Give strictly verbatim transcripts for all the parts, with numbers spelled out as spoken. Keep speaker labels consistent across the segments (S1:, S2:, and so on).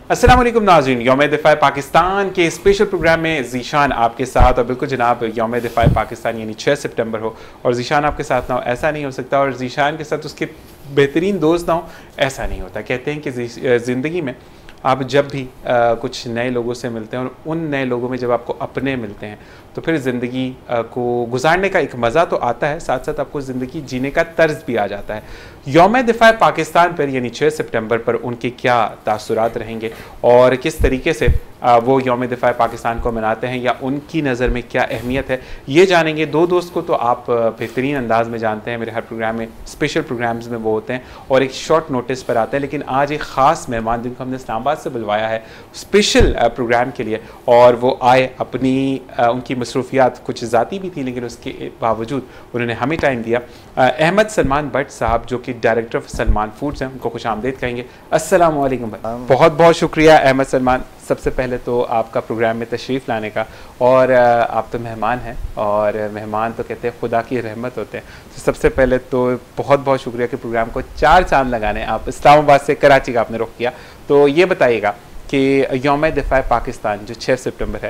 S1: अस्सलाम वालेकुम नाज़रीन, यौम दिफ़ा पाकिस्तान के स्पेशल प्रोग्राम में ज़ीशान आपके साथ। और बिल्कुल जनाब, यौम दिफ़ा पाकिस्तान यानी छः सितंबर हो और ज़ीशान आपके साथ ना हो, ऐसा नहीं हो सकता। और ज़ीशान के साथ उसके बेहतरीन दोस्त ना हो, ऐसा नहीं होता। कहते हैं कि ज़िंदगी में आप जब भी आ, कुछ नए लोगों से मिलते हैं और उन नए लोगों में जब आपको अपने मिलते हैं तो फिर ज़िंदगी को गुजारने का एक मज़ा तो आता है, साथ साथ आपको ज़िंदगी जीने का तर्ज भी आ जाता है। यौम दिफ़ा पाकिस्तान पर यानी छः सितंबर पर उनके क्या तासुरात रहेंगे और किस तरीके से आ, वो यौम दिफ़ा पाकिस्तान को मनाते हैं या उनकी नज़र में क्या अहमियत है, ये जानेंगे। दो दोस्त को तो आप बेहतरीन अंदाज में जानते हैं, मेरे हर प्रोग्राम में, स्पेशल प्रोग्राम्स में वो होते हैं और एक शॉर्ट नोटिस पर आते हैं। लेकिन आज एक ख़ास मेहमान जिनको हमने इस्लामाबाद से बुलवाया है स्पेशल प्रोग्राम के लिए, और वो आए अपनी आ, उनकी मसरूफियात कुछ ज़ाती भी थी लेकिन उसके बावजूद उन्होंने हमें टाइम दिया। अहमद सलमान भट्ट साहब जो कि डायरेक्टर ऑफ सलमान फूड्स हैं, उनको खुश आमदेद कहेंगे। अस्सलाम वालेकुम भाई। बहुत बहुत शुक्रिया अहमद सलमान, सबसे पहले तो आपका प्रोग्राम में तशरीफ़ लाने का। और आप तो मेहमान हैं और मेहमान तो कहते हैं खुदा की रहमत होते हैं, तो सबसे पहले तो बहुत बहुत शुक्रिया कि प्रोग्राम को चार चांद लगाने आप इस्लामाबाद से कराची का आपने रुख किया। तो ये बताइएगा कि यौम दिफ़ा पाकिस्तान जो छः सितंबर है,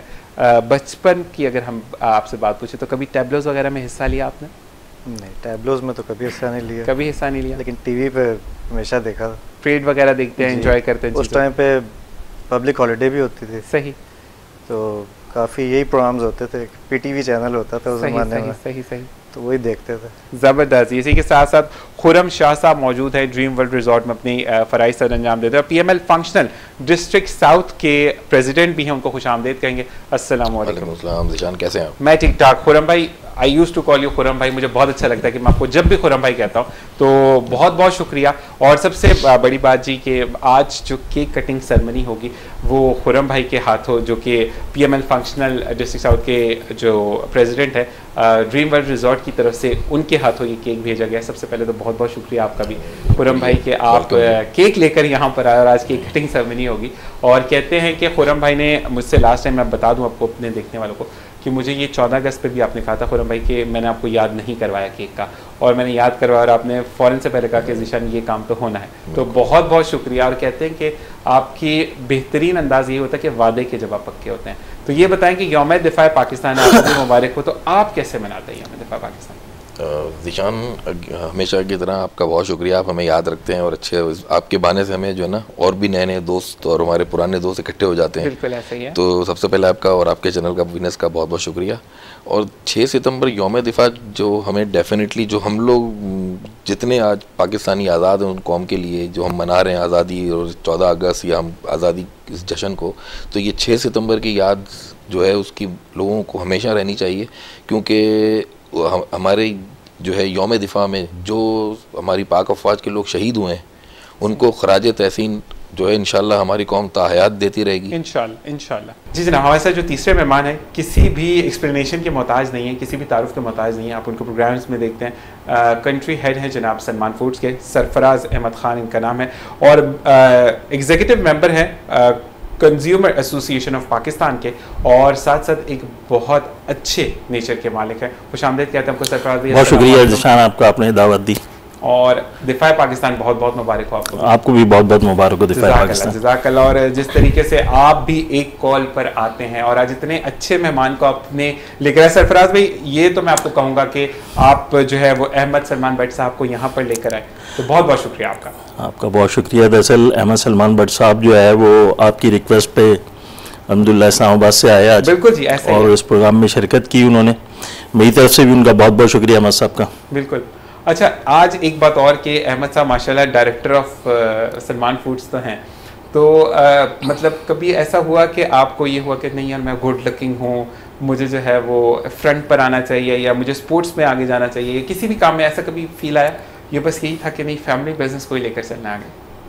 S1: बचपन की अगर हम आपसे बात पूछें तो कभी टैबलोज़ वगैरह में हिस्सा लिया आपने?
S2: नहीं, टैबलोज़ में तो कभी हिस्सा नहीं लिया।
S1: कभी हिस्सा नहीं लिया, लेकिन
S2: टीवी पे हमेशा देखा।
S1: परेड वगैरह देखते हैं, एंजॉय करते हैं।
S2: उस टाइम पे पब्लिक हॉलीडे भी होती थी।
S1: सही।
S2: तो काफ़ी यही प्रोग्राम्स होते थे, पीटीवी चैनल होता था उस ज़माने में।
S1: सही सही,
S2: तो वही देखते थे।
S1: ज़बरदस्त। इसी के साथ साथ खुरम शाह साहब मौजूद है, ड्रीम वर्ल्ड रिजॉर्ट में अपनी फ़राइज़ सर अंजाम देते हैं। पीएमएल फंक्शनल डिस्ट्रिक्ट साउथ के प्रेसिडेंट भी हैं, उनको खुश आमदेद कहेंगे। अस्सलाम वालेकुम।
S3: ज़ीशान कैसे हैं?
S1: मैं ठीक ठाक। खुरम भाई, I use to call you Khurram भाई, मुझे बहुत अच्छा लगता है कि मैं आपको जब भी खुरम भाई कहता हूँ, तो बहुत बहुत शुक्रिया। और सबसे बड़ी बात जी कि आज जो केक कटिंग सेरेमनी होगी वो खुरम भाई के हाथों, जो कि पीएमएल फंक्शनल डिस्ट्रिक्ट साउथ के जो प्रेसिडेंट है ड्रीम वर्ल्ड रिजॉर्ट की तरफ से, उनके हाथों ये केक भेजा गया। सबसे पहले तो बहुत बहुत शुक्रिया आपका भी खुरम भाई कि आप केक लेकर यहाँ पर आए और आज केक कटिंग सेरेमनी होगी। और कहते हैं कि खुरम भाई ने मुझसे लास्ट टाइम, मैं बता दूँ आपको अपने देखने वालों को, कि मुझे ये चौदह अगस्त पर भी आपने कहा था खुरम भाई कि मैंने आपको याद नहीं करवाया केक का, और मैंने याद करवाया और आपने फ़ौरन से पहले कहा कि ज़ीशान ये काम तो होना है। तो बहुत बहुत शुक्रिया। और कहते हैं कि आपकी बेहतरीन अंदाज़ ये होता है कि वादे के जब आप पक्के होते हैं। तो ये बताएं कि यौम दिफ़ा पाकिस्तान आपको मुबारक हो, तो आप कैसे मनाते हैं यौम दिफ़ा पाकिस्तान?
S3: ज़ीशान, हमेशा की तरह आपका बहुत शुक्रिया, आप हमें याद रखते हैं और अच्छे, आपके बहाने से हमें जो है ना और भी नए नए दोस्त और हमारे पुराने दोस्त इकट्ठे हो जाते हैं।
S1: बिल्कुल ऐसा ही है।
S3: तो सबसे पहले आपका और आपके चैनल का विनर्स का बहुत बहुत शुक्रिया। और छः सितंबर यौम दिफ़ा जो हमें डेफिनेटली, जो हम लोग जितने आज पाकिस्तानी आज़ाद हैं उन कौम के लिए जो हम मना रहे हैं आज़ादी और चौदह अगस्त या हम आज़ादी इस जश्न को, तो ये छः सितंबर की याद जो है उसकी लोगों को हमेशा रहनी चाहिए। क्योंकि हम, हमारे जो है यौम दिफ़ा में जो हमारी पाक अफवाज के लोग शहीद हुए हैं उनको खराज तहसीन जो है इंशाल्लाह हमारी कौम ताहयात देती रहेगी इंशाल्लाह इंशाल्लाह।
S1: जी जनाब, हमारे साथ जो तीसरे मेहमान हैं किसी भी एक्सप्लेनेशन के मोहताज नहीं है, किसी भी तारुफ के मोहताज नहीं है। आप उनको प्रोग्राम्स में देखते हैं। कंट्री हेड हैं जनाब सलमान फूड्स के, सरफराज अहमद ख़ान इनका नाम है, और एग्जीक्यूटिव मेंबर हैं कंज्यूमर एसोसिएशन ऑफ पाकिस्तान के, और साथ साथ एक बहुत अच्छे नेचर के मालिक हैं। खुश आमदेद कहते हैं आपको सरफराज भाई।
S4: बहुत शुक्रिया ज़ीशान, आपको आपने दावत दी।
S1: और दिफ़ा पाकिस्तान बहुत बहुत मुबारक हो आपको।
S4: आपको भी बहुत बहुत मुबारक हो दिफ़ा पाकिस्तान।
S1: जज़ाकल्लाह। और जिस तरीके से आप भी एक कॉल पर आते हैं और आज इतने अच्छे मेहमान को आपने लेकर आए सरफराज भाई, ये तो मैं आपको कहूँगा कि आप जो है वो अहमद सलमान भट्ट साहब को यहाँ पर लेकर आए, तो बहुत बहुत शुक्रिया आपका।
S4: आपका बहुत शुक्रिया। दरअसल अहमद सलमान भट्ट साहब जो है वो आपकी रिक्वेस्ट पे अल्हम्दुलिल्लाह इस्लामाबाद से आए आज।
S1: बिल्कुल जी, ऐसे
S4: और इस प्रोग्राम में शिरकत की उन्होंने, मेरी तरफ से भी उनका बहुत बहुत शुक्रिया अहमद साहब का।
S1: बिल्कुल। अच्छा, आज एक बात और कि अहमद साहब माशाल्लाह डायरेक्टर ऑफ सलमान फूड्स तो हैं, तो आ, मतलब कभी ऐसा हुआ कि आपको ये हुआ कि नहीं यार मैं गुड लुकिंग हूँ, मुझे जो है वो फ्रंट पर आना चाहिए, या मुझे स्पोर्ट्स में आगे जाना चाहिए, किसी भी काम में ऐसा कभी फील आया? ये बस यही था कि नहीं फैमिली बिजनेस को ही लेकर चलना आगे?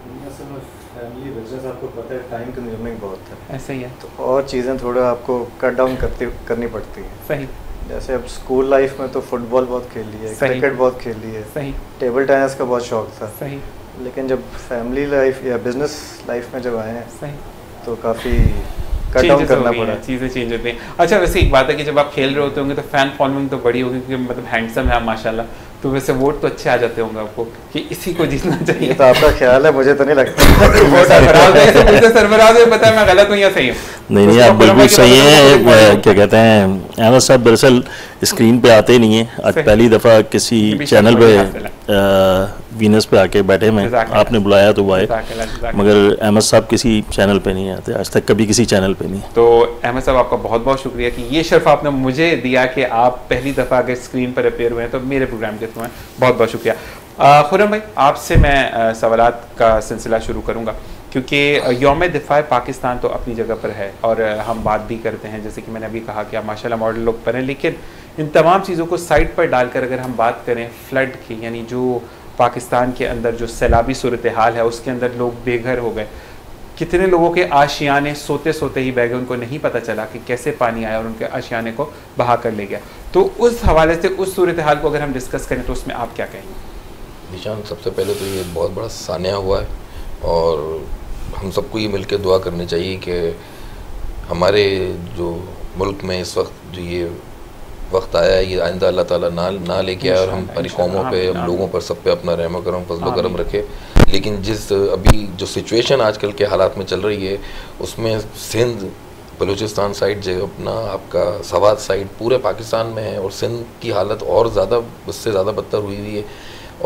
S2: फैमिली बिजनेस आपको पता है टाइम कंज्यूमिंग बहुत है।
S1: ऐसा ही है।
S2: तो और चीज़ें थोड़ा आपको कट डाउन करती करनी पड़ती हैं।
S1: सही।
S2: जैसे अब स्कूल लाइफ में तो फुटबॉल बहुत खेली है, क्रिकेट बहुत खेली है,
S1: सही,
S2: टेबल टेनिस का बहुत शौक था,
S1: सही।
S2: लेकिन जब फैमिली लाइफ या बिजनेस लाइफ में जब आए हैं,
S1: सही,
S2: तो काफ़ी कट डाउन करना पड़ा,
S1: चीज़ें चेंज होती हैं। अच्छा, वैसे एक बात है कि जब आप खेल रहे होते होंगे तो फैन फॉलोइंग तो बड़ी होगी, क्योंकि मतलब हैंडसम है आप माशाल्लाह, तो वैसे वोट तो अच्छे आ जाते होंगे आपको कि इसी को जीतना चाहिए।
S2: तो आपका ख्याल है, मुझे तो नहीं लगता।
S1: वोट सरफराज है, इससे मुझे सरफराज है, पता है मैं गलत हूँ या सही हूँ?
S4: नहीं नहीं, आप बिल्कुल सही हैं। क्या कहते हैं अहमद साहब, दरअसल स्क्रीन पे आते नहीं हैं। आज पहली दफ़ा किसी चैनल पे वीनस पे आके बैठे में आपने बुलाया तो वो आए, मगर अहमद साहब किसी चैनल पे नहीं आते, आज तक कभी किसी चैनल पे नहीं।
S1: तो अहमद साहब आपका बहुत बहुत शुक्रिया कि ये शर्फ आपने मुझे दिया कि आप पहली दफ़ा अगर स्क्रीन पर अपेयर हुए हैं तो मेरे प्रोग्राम के थ्रू हैं। बहुत बहुत शुक्रिया। खुर्रम भाई, आपसे मैं सवालात का सिलसिला शुरू करूँगा क्योंकि यौम दिफा पाकिस्तान तो अपनी जगह पर है और हम बात भी करते हैं, जैसे कि मैंने अभी कहा कि आप माशाल्लाह मॉडल लोग पर हैं, लेकिन इन तमाम चीज़ों को साइड पर डालकर अगर हम बात करें फ्लड की, यानी जो पाकिस्तान के अंदर जो सैलाबी सूरत हाल है उसके अंदर लोग बेघर हो गए, कितने लोगों के आशियाने सोते सोते ही बह गए, उनको नहीं पता चला कि कैसे पानी आया और उनके आशियाने को बहा कर ले गया। तो उस हवाले से उस सूरत हाल को अगर हम डिस्कस करें तो उसमें आप क्या कहेंगे?
S3: निशान, सबसे पहले तो ये बहुत बड़ा सानिया हुआ है और हम सबको ये मिलकर दुआ करनी चाहिए कि हमारे जो मुल्क में इस वक्त जो ये वक्त आया है ये आइंदा अल्लाह ताला ना ना लेके आए और हम हमारी कौमों पे, हम लोगों पर, सब पे अपना रहम करम फजलो करम रखे। लेकिन जिस अभी जो सिचुएशन आजकल के हालात में चल रही है उसमें सिंध, बलूचिस्तान साइड जो अपना आपका सवात साइड पूरे पाकिस्तान में है और सिंध की हालत और ज़्यादा, उससे ज़्यादा बदतर हुई हुई है।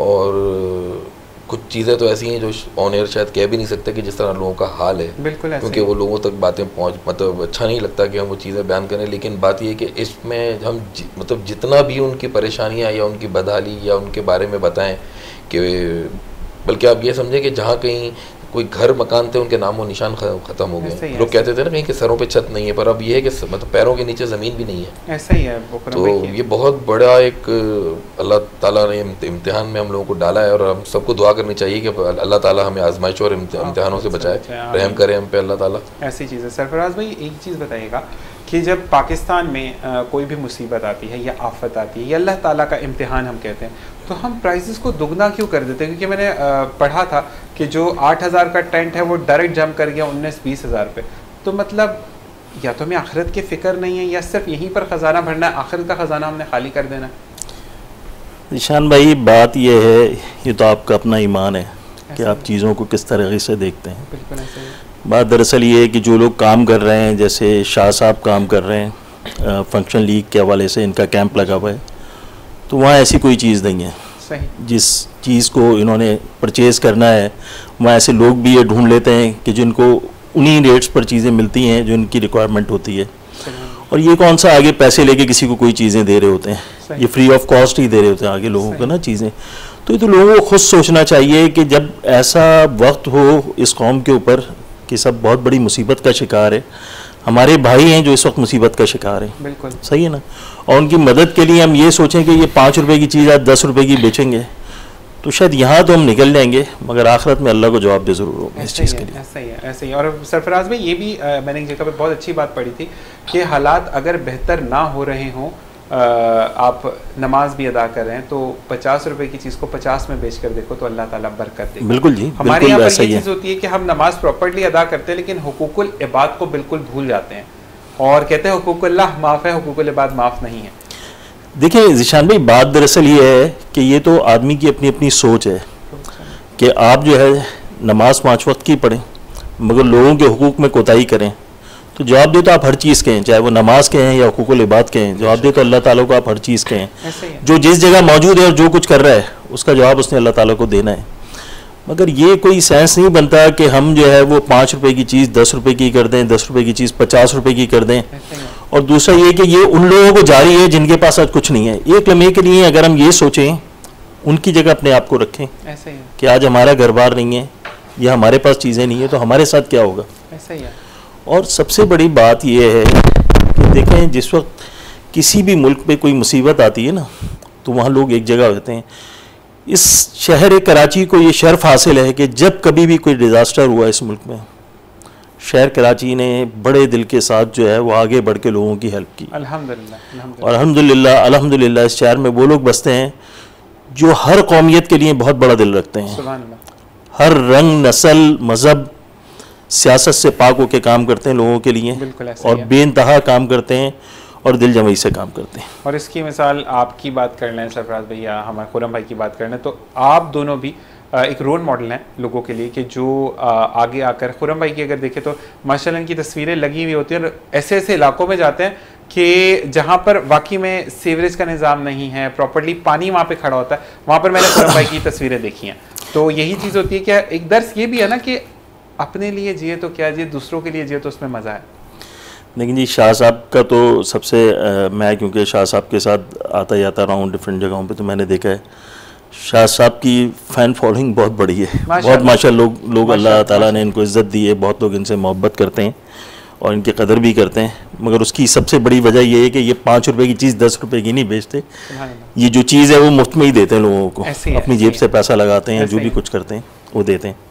S3: और कुछ चीज़ें तो ऐसी हैं जो ऑन एयर शायद कह भी नहीं सकते कि जिस तरह लोगों का हाल है,
S1: बिल्कुल,
S3: क्योंकि वो लोगों तक बातें पहुंच, मतलब अच्छा नहीं लगता कि हम वो चीज़ें बयान करें। लेकिन बात ये है कि इसमें हम जि, मतलब जितना भी उनकी परेशानियां या उनकी बदहाली या उनके बारे में बताएं कि बल्कि आप ये समझें कि जहाँ कहीं कोई घर मकान थे उनके नामो निशान ख़त्म हो गए। लोग कहते थे ना कहीं के सरों पे छत नहीं है, पर अब ये है कि मतलब पैरों के नीचे ज़मीन भी नहीं है।
S1: ऐसा ही है।
S3: तो ये बहुत बड़ा एक अल्लाह ताला ने इम्तिहान में हम लोगों को डाला है और हम सबको दुआ करनी चाहिए कि अल्लाह ताला हमें आजमाइशों और इम्तिहानों से बचाए, रहम करे हम पे अल्लाह ताला।
S1: ऐसी चीज़ है। सरफराज भाई, एक चीज़ बताइएगा कि जब पाकिस्तान में आ, कोई भी मुसीबत आती है या आफत आती है या अल्लाह ताला का इम्तिहान हम कहते हैं, तो हम प्राइसेस को दुगना क्यों कर देते हैं? क्योंकि मैंने आ, पढ़ा था कि जो आठ हज़ार का टेंट है वो डायरेक्ट जंप कर गया उन्नीस बीस हज़ार पे। तो मतलब या तो हमें आखिरत की फ़िक्र नहीं है या सिर्फ यहीं पर ख़जाना भरना है, आखिरत का ख़जाना हमने खाली कर देना है।
S4: निशान भाई, बात यह है, ये तो आपका अपना ईमान है कि आप चीज़ों को किस तरीके से देखते हैं।
S1: बिल्कुल ऐसे ही।
S4: बात दरअसल ये है कि जो लोग काम कर रहे हैं, जैसे शाह साहब काम कर रहे हैं फंक्शन लीग के हवाले से, इनका कैंप लगा हुआ है, तो वहाँ ऐसी कोई चीज़ नहीं है।
S1: सही। जिस
S4: चीज़ को इन्होंने परचेज़ करना है वहाँ ऐसे लोग भी ये ढूंढ लेते हैं कि जिनको उन्हीं रेट्स पर चीज़ें मिलती हैं जो इनकी रिक्वायरमेंट होती है, और ये कौन सा आगे पैसे लेके किसी को कोई चीज़ें दे रहे होते हैं, ये फ्री ऑफ कॉस्ट ही दे रहे होते हैं आगे लोगों को ना चीज़ें। तो ये तो लोगों को खुद सोचना चाहिए कि जब ऐसा वक्त हो इस कौम के ऊपर कि सब बहुत बड़ी मुसीबत का शिकार है, हमारे भाई हैं जो इस वक्त मुसीबत का शिकार है,
S1: बिल्कुल
S4: सही है ना, और उनकी मदद के लिए हम ये सोचें कि ये पाँच रुपए की चीज़ आज दस रुपए की बेचेंगे तो शायद यहाँ तो हम निकल जाएंगे, मगर आखिरत में अल्लाह को जवाब दे ज़रूर होगा इस चीज़ के लिए।
S1: ऐसा ही है, ऐसा ही। और सरफराज भाई, ये भी आ, मैंने एक जगह पर बहुत अच्छी बात पढ़ी थी कि हालात अगर बेहतर ना हो रहे हों, आप नमाज भी अदा कर रहे हैं, तो पचास रुपए की चीज़ को पचास में बेच कर देखो तो अल्लाह ताला बरकत देगा।
S4: बिल्कुल जी,
S1: हमारे यहाँ पर ये चीज़ होती है कि हम नमाज प्रॉपर्ली अदा करते हैं लेकिन हुकूकुल इबाद को बिल्कुल भूल जाते हैं और कहते हैं हुकूकुल्लाह माफ़ है, हुकूकुल इबाद माफ़ नहीं है।
S4: देखिए ज़िशान भाई, बात दरअसल ये है कि ये तो आदमी की अपनी अपनी सोच है कि आप जो है नमाज पाँच वक्त की पढ़ें मगर लोगों के हुकूक में कोताही करें, तो जवाब दे तो आप हर चीज़ कहें, चाहे वो नमाज के हैं या हुकूकुल इबाद के हैं, जवाब दे तो अल्लाह ताला को आप हर चीज़ कहें। जो जिस जगह मौजूद है और जो कुछ कर रहा है उसका जवाब उसने अल्लाह ताला को देना है। मगर ये कोई सेंस नहीं बनता कि हम जो है वो पाँच रुपए की चीज़ दस रुपए की कर दें, दस रुपए की चीज़ पचास रुपए की कर दें। और दूसरा ये कि ये उन लोगों को जारी है जिनके पास आज कुछ नहीं है। एक लम्हे के लिए अगर हम ये सोचें, उनकी जगह अपने आप को रखें
S1: ऐसा ही है
S4: कि आज हमारा घर बार नहीं है या हमारे पास चीज़ें नहीं है तो हमारे साथ क्या होगा।
S1: ऐसा ही है।
S4: और सबसे बड़ी बात यह है कि देखें, जिस वक्त किसी भी मुल्क पे कोई मुसीबत आती है ना तो वहाँ लोग एक जगह होते हैं। इस शहर कराची को ये शर्फ हासिल है कि जब कभी भी कोई डिज़ास्टर हुआ इस मुल्क में, शहर कराची ने बड़े दिल के साथ जो है वो आगे बढ़ के लोगों की हेल्प की।
S1: अल्हम्दुलिल्लाह।
S4: और अल्हम्दुलिल्लाह अल्हम्दुलिल्लाह इस शहर में वो लोग बसते हैं जो हर कौमियत के लिए बहुत बड़ा दिल रखते हैं,
S1: सुभान अल्लाह।
S4: हर रंग, नस्ल, मज़हब, सियासत से पाक होकर काम करते हैं लोगों के लिए और बेइंतहा काम करते हैं। और दिल जमई से काम करते हैं।
S1: और इसकी मिसाल आपकी बात कर लें सरफराज भैया, हमारे खुरम भाई की बात कर लें, तो आप दोनों भी एक रोल मॉडल हैं लोगों के लिए कि जो आगे आकर, खुरम भाई की अगर देखें तो माशाल्लाह इनकी तस्वीरें लगी हुई होती हैं और ऐसे ऐसे इलाकों में जाते हैं कि जहाँ पर वाकई में सीवरेज का निज़ाम नहीं है, प्रॉपर्ली पानी वहाँ पे खड़ा होता है, वहाँ पर मैंने खुरम भाई की तस्वीरें देखी हैं। तो यही चीज़ होती है कि एक दर्स ये भी है ना कि अपने लिए जिए तो क्या जिए, दूसरों के लिए जिए तो उसमें मज़ा है।
S4: लेकिन जी शाह साहब का तो सबसे आ, मैं क्योंकि शाह साहब के साथ आता जाता रहा हूँ डिफरेंट जगहों पे, तो मैंने देखा है शाह साहब की फ़ैन फॉलोइंग बहुत बड़ी है, बहुत माशा लोग लोग अल्लाह ताला ने इनको इज़्ज़त दी है, बहुत लोग इनसे मोहब्बत करते हैं और इनकी कदर भी करते हैं। मगर उसकी सबसे बड़ी वजह ये है कि ये पाँच रुपए की चीज़ दस रुपए की नहीं बेचते, ये जो चीज़ है वो मुफ्त में ही देते हैं लोगों को, अपनी जेब से पैसा लगाते हैं, जो भी कुछ करते हैं वो देते हैं।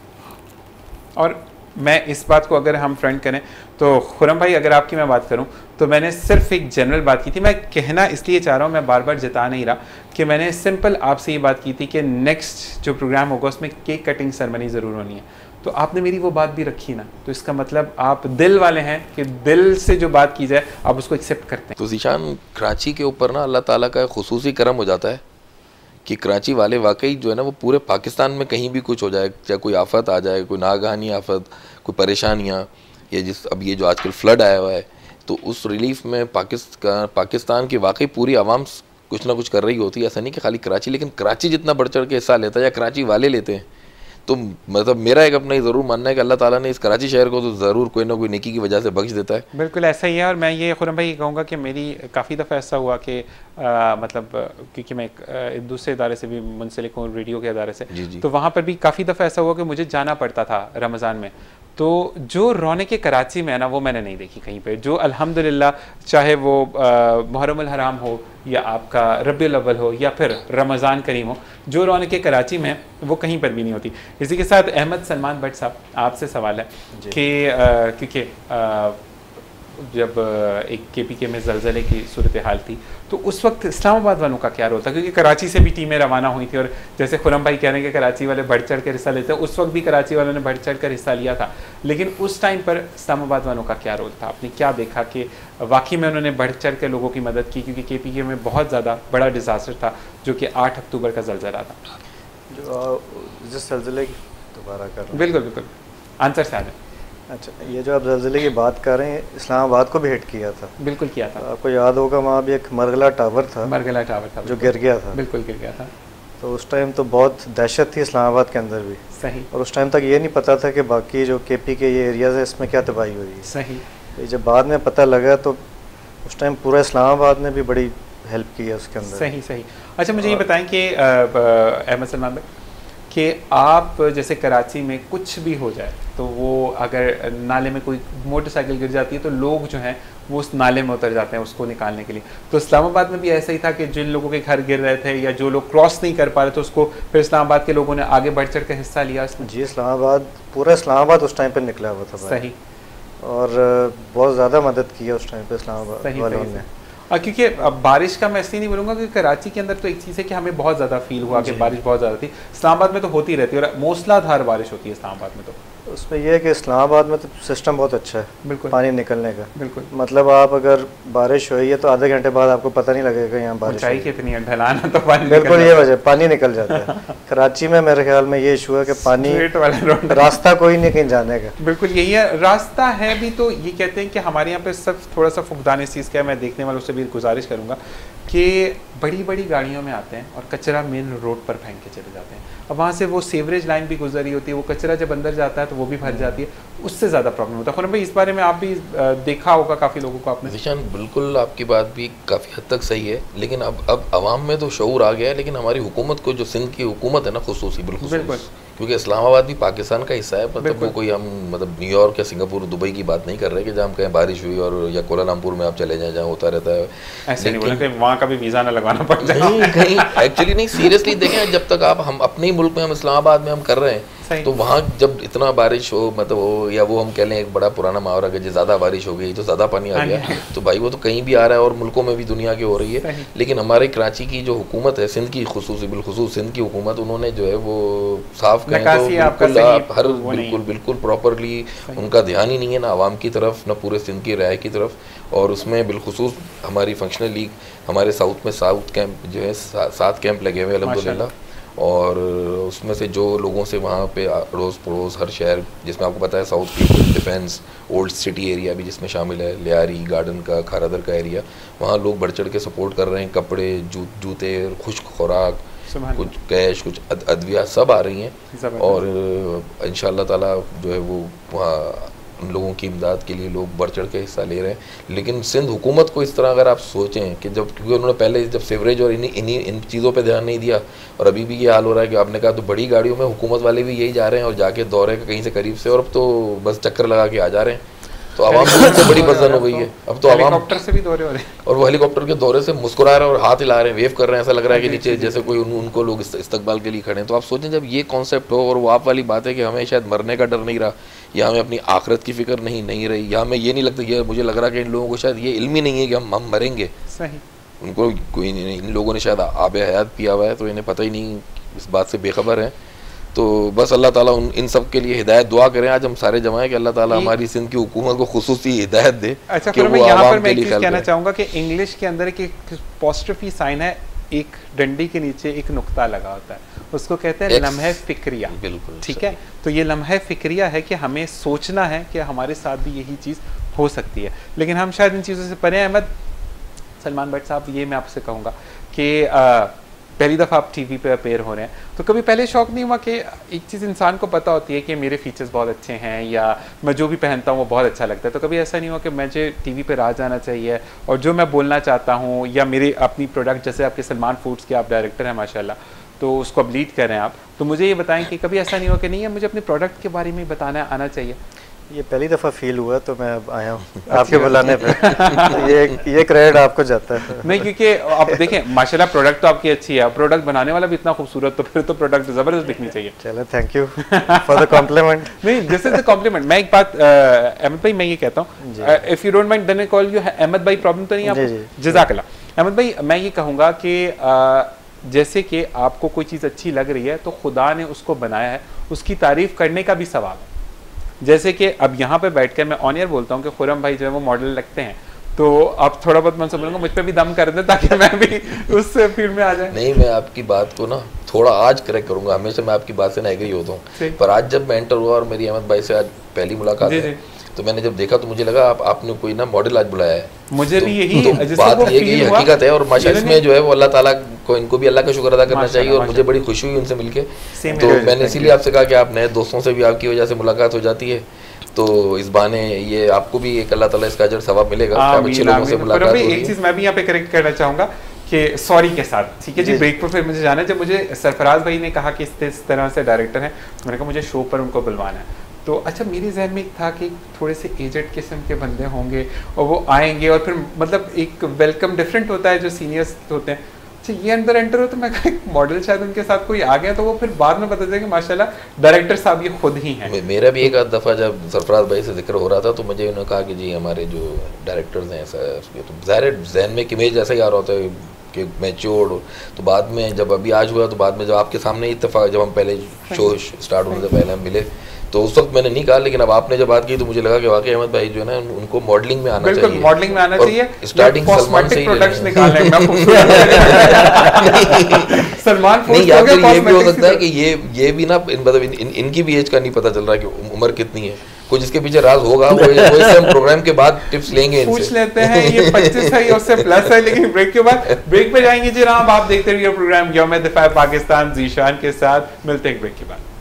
S1: और मैं इस बात को अगर हम फ्रंट करें तो खुरम भाई अगर आपकी मैं बात करूं तो मैंने सिर्फ एक जनरल बात की थी, मैं कहना इसलिए चाह रहा हूं, मैं बार बार जता नहीं रहा, कि मैंने सिंपल आपसे ये बात की थी कि नेक्स्ट जो प्रोग्राम होगा उसमें केक कटिंग सेरेमनी ज़रूर होनी है, तो आपने मेरी वो बात भी रखी ना, तो इसका मतलब आप दिल वाले हैं कि दिल से जो बात की जाए आप उसको एक्सेप्ट करते हैं।
S3: तो ज़ीशान कराची के ऊपर ना अल्लाह ताला का खुसूसी करम हो जाता है कि कराची वाले वाकई जो है ना वो पूरे पाकिस्तान में कहीं भी कुछ हो जाए, चाहे कोई आफत आ जाए, कोई नागहानी आफत, कोई परेशानियाँ, या जिस अब ये जो आजकल फ्लड आया हुआ है, तो उस रिलीफ में पाकिस्तान पाकिस्तान की वाकई पूरी आवाम कुछ ना कुछ कर रही होती है। ऐसा नहीं कि खाली कराची, लेकिन कराची जितना बढ़ चढ़ के हिस्सा लेता है या कराची वाले लेते हैं, तो मतलब मेरा एक अपना ही ज़रूर मानना है कि अल्लाह ताला ने इस कराची शहर को तो ज़रूर कोई ना कोई नेकी की वजह से बख्श देता है।
S1: बिल्कुल ऐसा ही है। और मैं ये खुरम भाई कहूँगा कि मेरी काफ़ी दफ़ा ऐसा हुआ कि आ, मतलब क्योंकि मैं एक, एक दूसरे इदारे से भी मुंसलिक हूँ, रेडियो के इदारे से, जी जी। तो वहाँ पर भी काफ़ी दफ़ा ऐसा हुआ कि मुझे जाना पड़ता था रमज़ान में, तो जो रौनक कराची में है ना वो मैंने नहीं देखी कहीं पे, जो अल्हम्दुलिल्लाह चाहे वो मुहर्रम अल हराम हो या आपका रबीउल अव्वल हो या फिर रमज़ान करीम हो, जो रौनक कराची में वो कहीं पर भी नहीं होती। इसी के साथ अहमद सलमान भट्ट साहब आपसे सवाल है कि क्योंकि जब एक के पी के में ज़लज़ले की सूरत हाल थी तो उस वक्त इस्लामाबाद वालों का क्या रोल था, क्योंकि कराची से भी टीमें रवाना हुई थी और जैसे खुरम भाई कह रहे हैं कि कराची वाले बढ़ चढ़ कर हिस्सा लेते हैं, उस वक्त भी कराची वालों ने बढ़ चढ़ कर हिस्सा लिया था, लेकिन उस टाइम पर इस्लामाबाद वालों का क्या रोल था? आपने क्या देखा कि वाकई में उन्होंने बढ़ चढ़ कर लोगों की मदद की? क्योंकि के पी के में बहुत ज़्यादा बड़ा डिज़ास्टर था जो कि आठ अक्टूबर का ज़लज़ला था।
S2: जो जिस ज़लज़ले की दोबारा कर रहा हूं,
S1: बिल्कुल बिल्कुल आंसर से आ जाए।
S2: अच्छा, ये जो आप ज़लज़ले की बात कर रहे हैं, इस्लामाबाद को भी हिट किया था।
S1: बिल्कुल किया था।
S2: आपको याद होगा वहाँ भी एक मरगला टावर था,
S1: मरगला टावर था
S2: जो गिर गया था।
S1: बिल्कुल गिर गया था। तो
S2: उस टाइम तो बहुत दहशत थी इस्लामाबाद के अंदर भी।
S1: सही। और
S2: उस टाइम तक ये नहीं पता था कि बाकी जो के पी के ये एरियाज़ है इसमें क्या तबाही हुई है।
S1: सही।
S2: तो जब बाद में पता लगा तो उस टाइम पूरा इस्लामाबाद ने भी बड़ी हेल्प की है उसके अंदर।
S1: सही सही। अच्छा मुझे ये बताएं कि अहमद सलमान भाई कि आप जैसे कराची में कुछ भी हो जाए तो वो अगर नाले में कोई मोटरसाइकिल गिर जाती है तो लोग जो हैं वो उस नाले में उतर जाते हैं उसको निकालने के लिए, तो इस्लामाबाद में भी ऐसा ही था कि जिन लोगों के घर गिर रहे थे या जो लोग क्रॉस नहीं कर पा रहे थे उसको फिर इस्लामाबाद के लोगों ने आगे बढ़ चढ़ कर हिस्सा लिया इसमें।
S2: जी, इस्लामाबाद पूरा इस्लामाबाद उस टाइम पर निकला हुआ था।
S1: सही।
S2: और बहुत ज़्यादा मदद की है उस टाइम पर इस्लामाबाद वालों ने।
S1: क्योंकि अब बारिश का मैं इसलिए नहीं बोलूँगा क्योंकि कराची के अंदर तो एक चीज़ है कि हमें बहुत ज़्यादा फील हुआ कि बारिश बहुत ज़्यादा थी। इस्लामाबाद में तो होती रहती है और मूसलाधार बारिश होती है इस्लामाबाद में। तो
S2: उसमें यह है कि इस्लामाबाद में तो सिस्टम बहुत अच्छा है,
S1: बिल्कुल
S2: पानी निकलने का।
S1: बिल्कुल।
S2: मतलब आप अगर बारिश हुई है तो आधे घंटे बाद आपको पता नहीं लगेगा यहाँ बारिश
S1: ऊंचाई कितनी है, ढलान तो पानी
S2: बिल्कुल ये वजह पानी निकल जाता है। कराची में मेरे ख्याल में ये इशू है कि पानी रास्ता कोई नहीं कहीं जाने का।
S1: बिल्कुल यही है, रास्ता है भी तो ये कहते हैं कि हमारे यहाँ पे सब थोड़ा सा फुकदान इस चीज़ का है। मैं देखने वालों से भी गुजारिश करूँगा कि बड़ी बड़ी गाड़ियों में आते हैं और कचरा मेन रोड पर फेंक के चले जाते हैं। अब वहाँ से वो सीवरेज लाइन भी गुजरी होती है, वो कचरा जब अंदर जाता है तो वो भी भर जाती है, उससे ज़्यादा प्रॉब्लम होता है। खुरम भाई इस बारे में आप भी देखा होगा काफ़ी लोगों को आपने।
S3: ज़ीशान बिल्कुल आपकी बात भी काफ़ी हद तक सही है, लेकिन अब अब आवाम में तो शऊर आ गया है, लेकिन हमारी हुकूमत को जो सिंध की हुकूमत है ना खुसूसी बिल्कुल, क्योंकि इस्लामाबाद भी पाकिस्तान का हिस्सा है, मतलब वो कोई हम मतलब न्यूयॉर्क या सिंगापुर दुबई की बात नहीं कर रहे कि जहाँ हम कहीं बारिश हुई और या कोलालमपुर में आप चले जाएं जहाँ होता रहता है।
S1: ऐसे नहीं बोलते वहाँ का भी वीज़ा ना लगाना पड़ जाए।
S3: नहीं कहीं एक्चुअली नहीं, सीरियसली देखें, जब तक आप हम अपने ही मुल्क में हम इस्लामाबाद में हम कर रहे हैं तो वहाँ जब इतना बारिश हो, मतलब वो या वो हम कह लें एक बड़ा पुराना मुहावरा कि ज़्यादा बारिश हो गई तो ज़्यादा पानी आ गया, तो भाई वो तो कहीं भी आ रहा है और मुल्कों में भी दुनिया की हो रही है। लेकिन हमारे कराची की जो हुकूमत है, सिंध की खुसूसी बिलखुसूस सिंध की हुकूमत, उन्होंने जो है वो साफ कहें तो बिल्कुल आप हर बिल्कुल बिल्कुल प्रॉपरली उनका ध्यान ही नहीं है, ना आवाम की तरफ ना पूरे सिंध की राय की तरफ। और उसमें बिलखुसूस हमारी फंक्शनल लीग, हमारे साउथ में साउथ कैंप जो है सात कैंप लगे हुए अल्हम्दुलिल्लाह, और उसमें से जो लोगों से वहाँ पे अड़ोस पड़ोस हर शहर, जिसमें आपको पता है साउथ की डिफेंस ओल्ड सिटी एरिया भी जिसमें शामिल है, लियारी गार्डन का, खारादर का एरिया, वहाँ लोग बढ़ चढ़ के सपोर्ट कर रहे हैं। कपड़े, जू, जूते, खुश्क खुराक, कुछ कैश, कुछ अद, अद्विया सब आ रही हैं, और इंशाअल्लाह ताला जो है वो वहाँ उन लोगों की इमदाद के लिए लोग बढ़ चढ़ के हिस्सा ले रहे हैं। लेकिन सिंध हुकूमत को इस तरह अगर आप सोचें कि जब, क्योंकि उन्होंने पहले जब सीवरेज और इन्हीं इन्हीं इन चीज़ों पे ध्यान नहीं दिया, और अभी भी ये हाल हो रहा है कि आपने कहा तो बड़ी गाड़ियों में हुकूमत वाले भी यही जा रहे हैं और जाके दौरे के कहीं से करीब से, और अब तो बस चक्कर लगा के आ जा रहे हैं, तो आवाम को बड़ी पसंद हो गई है। अब तो आवाम
S1: हेलीकॉप्टर से भी दौरे हो रहे हैं,
S3: और वो हेलीकॉप्टर के दौरे से मुस्कुरा रहे हैं और हाथ हिला रहे हैं, वेव कर रहे हैं, ऐसा लग रहा है कि नीचे जैसे कोई उन, उनको लोग इस्तकबाल के लिए खड़े हैं। तो आप सोचें जब ये कॉन्सेप्ट हो, और वो आप वाली बात है कि हमें शायद मरने का डर नहीं रहा, या हमें अपनी आखिरत की फिक्र नहीं नहीं रही, या हमें ये नहीं लगता कि मुझे लग रहा कि इन लोगों को शायद ये इल्म ही नहीं है कि हम हम मरेंगे।
S1: सही,
S3: उनको कोई नहीं, इन लोगों ने शायद आब हयात पिया हुआ है तो इन्हें पता ही नहीं, इस बात से बेखबर है। तो बस अल्लाह ताला उन इन सब के लिए हिदायत दुआ करें। आज हम सारे जमा हैं कि अल्लाह ताला हमारी सिंध की हुकूमत को खुसूसी हिदायत दे।
S1: अच्छा, फिर मैं यहाँ पर मैं एक चीज़ कहना चाहूँगा कि इंग्लिश के अंदर एक अपोस्ट्रोफी साइन है, एक डंडी के नीचे एक नुक्ता लगा होता है, उसको कहते हैं लम्हे फिक्रिया।
S3: बिल्कुल
S1: ठीक है, तो ये लम्हे फिक्रिया है कि हमें सोचना है कि हमारे साथ भी यही चीज़ हो सकती है, लेकिन हम शायद इन चीज़ों से परे। अहमद सलमान भट्ट साहब, ये मैं आपसे कहूँगा कि पहली दफ़ा आप टीवी पे अपेयर हो रहे हैं, तो कभी पहले शौक नहीं हुआ कि एक चीज़ इंसान को पता होती है कि मेरे फीचर्स बहुत अच्छे हैं या मैं जो भी पहनता हूँ वो बहुत अच्छा लगता है, तो कभी ऐसा नहीं हुआ कि मुझे टीवी पे राज आना चाहिए और जो मैं बोलना चाहता हूँ, या मेरे अपनी प्रोडक्ट, जैसे आपके सलमान फूड्स के आप डायरेक्टर हैं माशाल्लाह, तो उसको अब लीड कर रहे हैं आप, तो मुझे ये बताएं कि कभी ऐसा नहीं हुआ कि नहीं है मुझे अपने प्रोडक्ट के बारे में बताना आना चाहिए?
S2: ये पहली दफ़ा फील हुआ तो मैं अब आया हूँ आपके बुलाने पे। ये ये क्रेडिट आपको जाता है।
S1: नहीं, क्योंकि आप देखें माशाल्लाह प्रोडक्ट तो आपकी अच्छी है, प्रोडक्ट बनाने वाला भी इतना खूबसूरत, तो फिर तो प्रोडक्ट ज़बरदस्त दिखनी चाहिए।
S2: चलो, thank you for the compliment.
S1: नहीं, दिस इज द कॉम्प्लीमेंट। मैं एक बात अहमद भाई, मैं ये कहता हूँ, if you don't mind then I call you Ahmed भाई, प्रॉब्लम तो नहीं आपको? जज़ाकल्लाह। अहमद भाई, मैं ये कहूँगा कि जैसे कि आपको कोई चीज़ अच्छी लग रही है तो खुदा ने उसको बनाया है, उसकी तारीफ़ करने का भी सवाब है। जैसे कि अब यहाँ पे बैठकर मैं ऑन एयर बोलता हूँ कि खुरम भाई जो है वो मॉडल लगते हैं, तो आप थोड़ा बहुत मैं समझूंगा मुझ पे भी दम कर दें ताकि मैं भी उस फील्ड में आ जाए।
S3: नहीं, मैं आपकी बात को ना थोड़ा आज करेक्ट करूंगा, हमेशा मैं आपकी बात से ना एग्री होता हूँ, पर आज जब मैं एंटर हुआ और मेरी अहमद भाई से आज पहली मुलाकात है, तो मैंने जब देखा तो मुझे लगा आप आपने कोई ना मॉडल आज बुलाया है।
S1: मुझे
S3: तो,
S1: भी यही
S3: तो बात ये कि ये हकीकत है, और माशाल्लाह इसमें जो है वो अल्लाह ताला को, इनको भी अल्लाह का शुक्र अदा करना चाहिए, और मुझे बड़ी खुशी हुई उनसे मिलके। तो मैंने इसीलिए आपसे कहा कि आप नए दोस्तों से भी आपकी वजह से मुलाकात हो जाती है, तो इस बहाने ये आपको भी एक अल्लाह ताला इसका अजर सवाब मिलेगा। अच्छे लोगों से मुलाकात होगी।
S1: एक चीज़ मैं भी यहाँ पे करेक्ट करना चाहूँगा कि सॉरी के साथ, ठीक है जी, ब्रेक पर फिर मुझे जाना है। जब मुझे सरफराज भाई ने कहा कि इस तरह से डायरेक्टर हैं, मैंने कहा मुझे शो पर उनको बुलवाना है, तो अच्छा मेरे जहन में था कि थोड़े से एजेड किस्म के बंदे होंगे और वो आएंगे, और फिर मतलब एक वेलकम डिफरेंट होता है जो सीनियर्स होते हैं। अच्छा, ये अंदर एंटर हो तो मैं कहा मॉडल शायद उनके साथ कोई आ गया, तो वो फिर बाद में पता चला कि माशाल्लाह डायरेक्टर साहब ये खुद ही हैं।
S3: मेरा भी एक आध दफ़ा जब सरफराज भाई से जिक्र हो रहा था तो मुझे उन्होंने कहा कि जी हमारे जो डायरेक्टर्स हैं ऐसा, तो ज़ाहिर जहन में एक इमेज ऐसा ही आ रहा होता है कि मैच्योर्ड। तो बाद में जब अभी आज हुआ, तो बाद में जब आपके सामने इत्तेफाक, जब हम पहले शो स्टार्ट होने से पहले हम मिले, तो उस वक्त मैंने नहीं कहा, लेकिन अब आपने जब बात की तो मुझे लगा कि वाकई अहमद भाई जो है ना उनको मॉडलिंग में आना चाहिए,
S1: मॉडलिंग में आना चाहिए,
S3: स्टार्टिंग सलमान से ही
S1: प्रोडक्ट्स निकालने में सलमान
S3: नहीं, या फिर ये भी हो सकता है कि ये ये भी ना मतलब इन, इन, इनकी भी एज का नहीं पता चल रहा कि उम्र कितनी है, कुछ इसके पीछे राज होगा, वो इससे हम प्रोग्राम के बाद टिप्स लेंगे,
S1: पूछ लेते हैं। ये पच्चीस है या उससे प्लस है, लेकिन ब्रेक के बाद ब्रेक पे जाएंगे जी। राम, आप देखते रहिए प्रोग्राम यौम दिफा पाकिस्तान जीशान के साथ, मिलते हैं ब्रेक के बाद।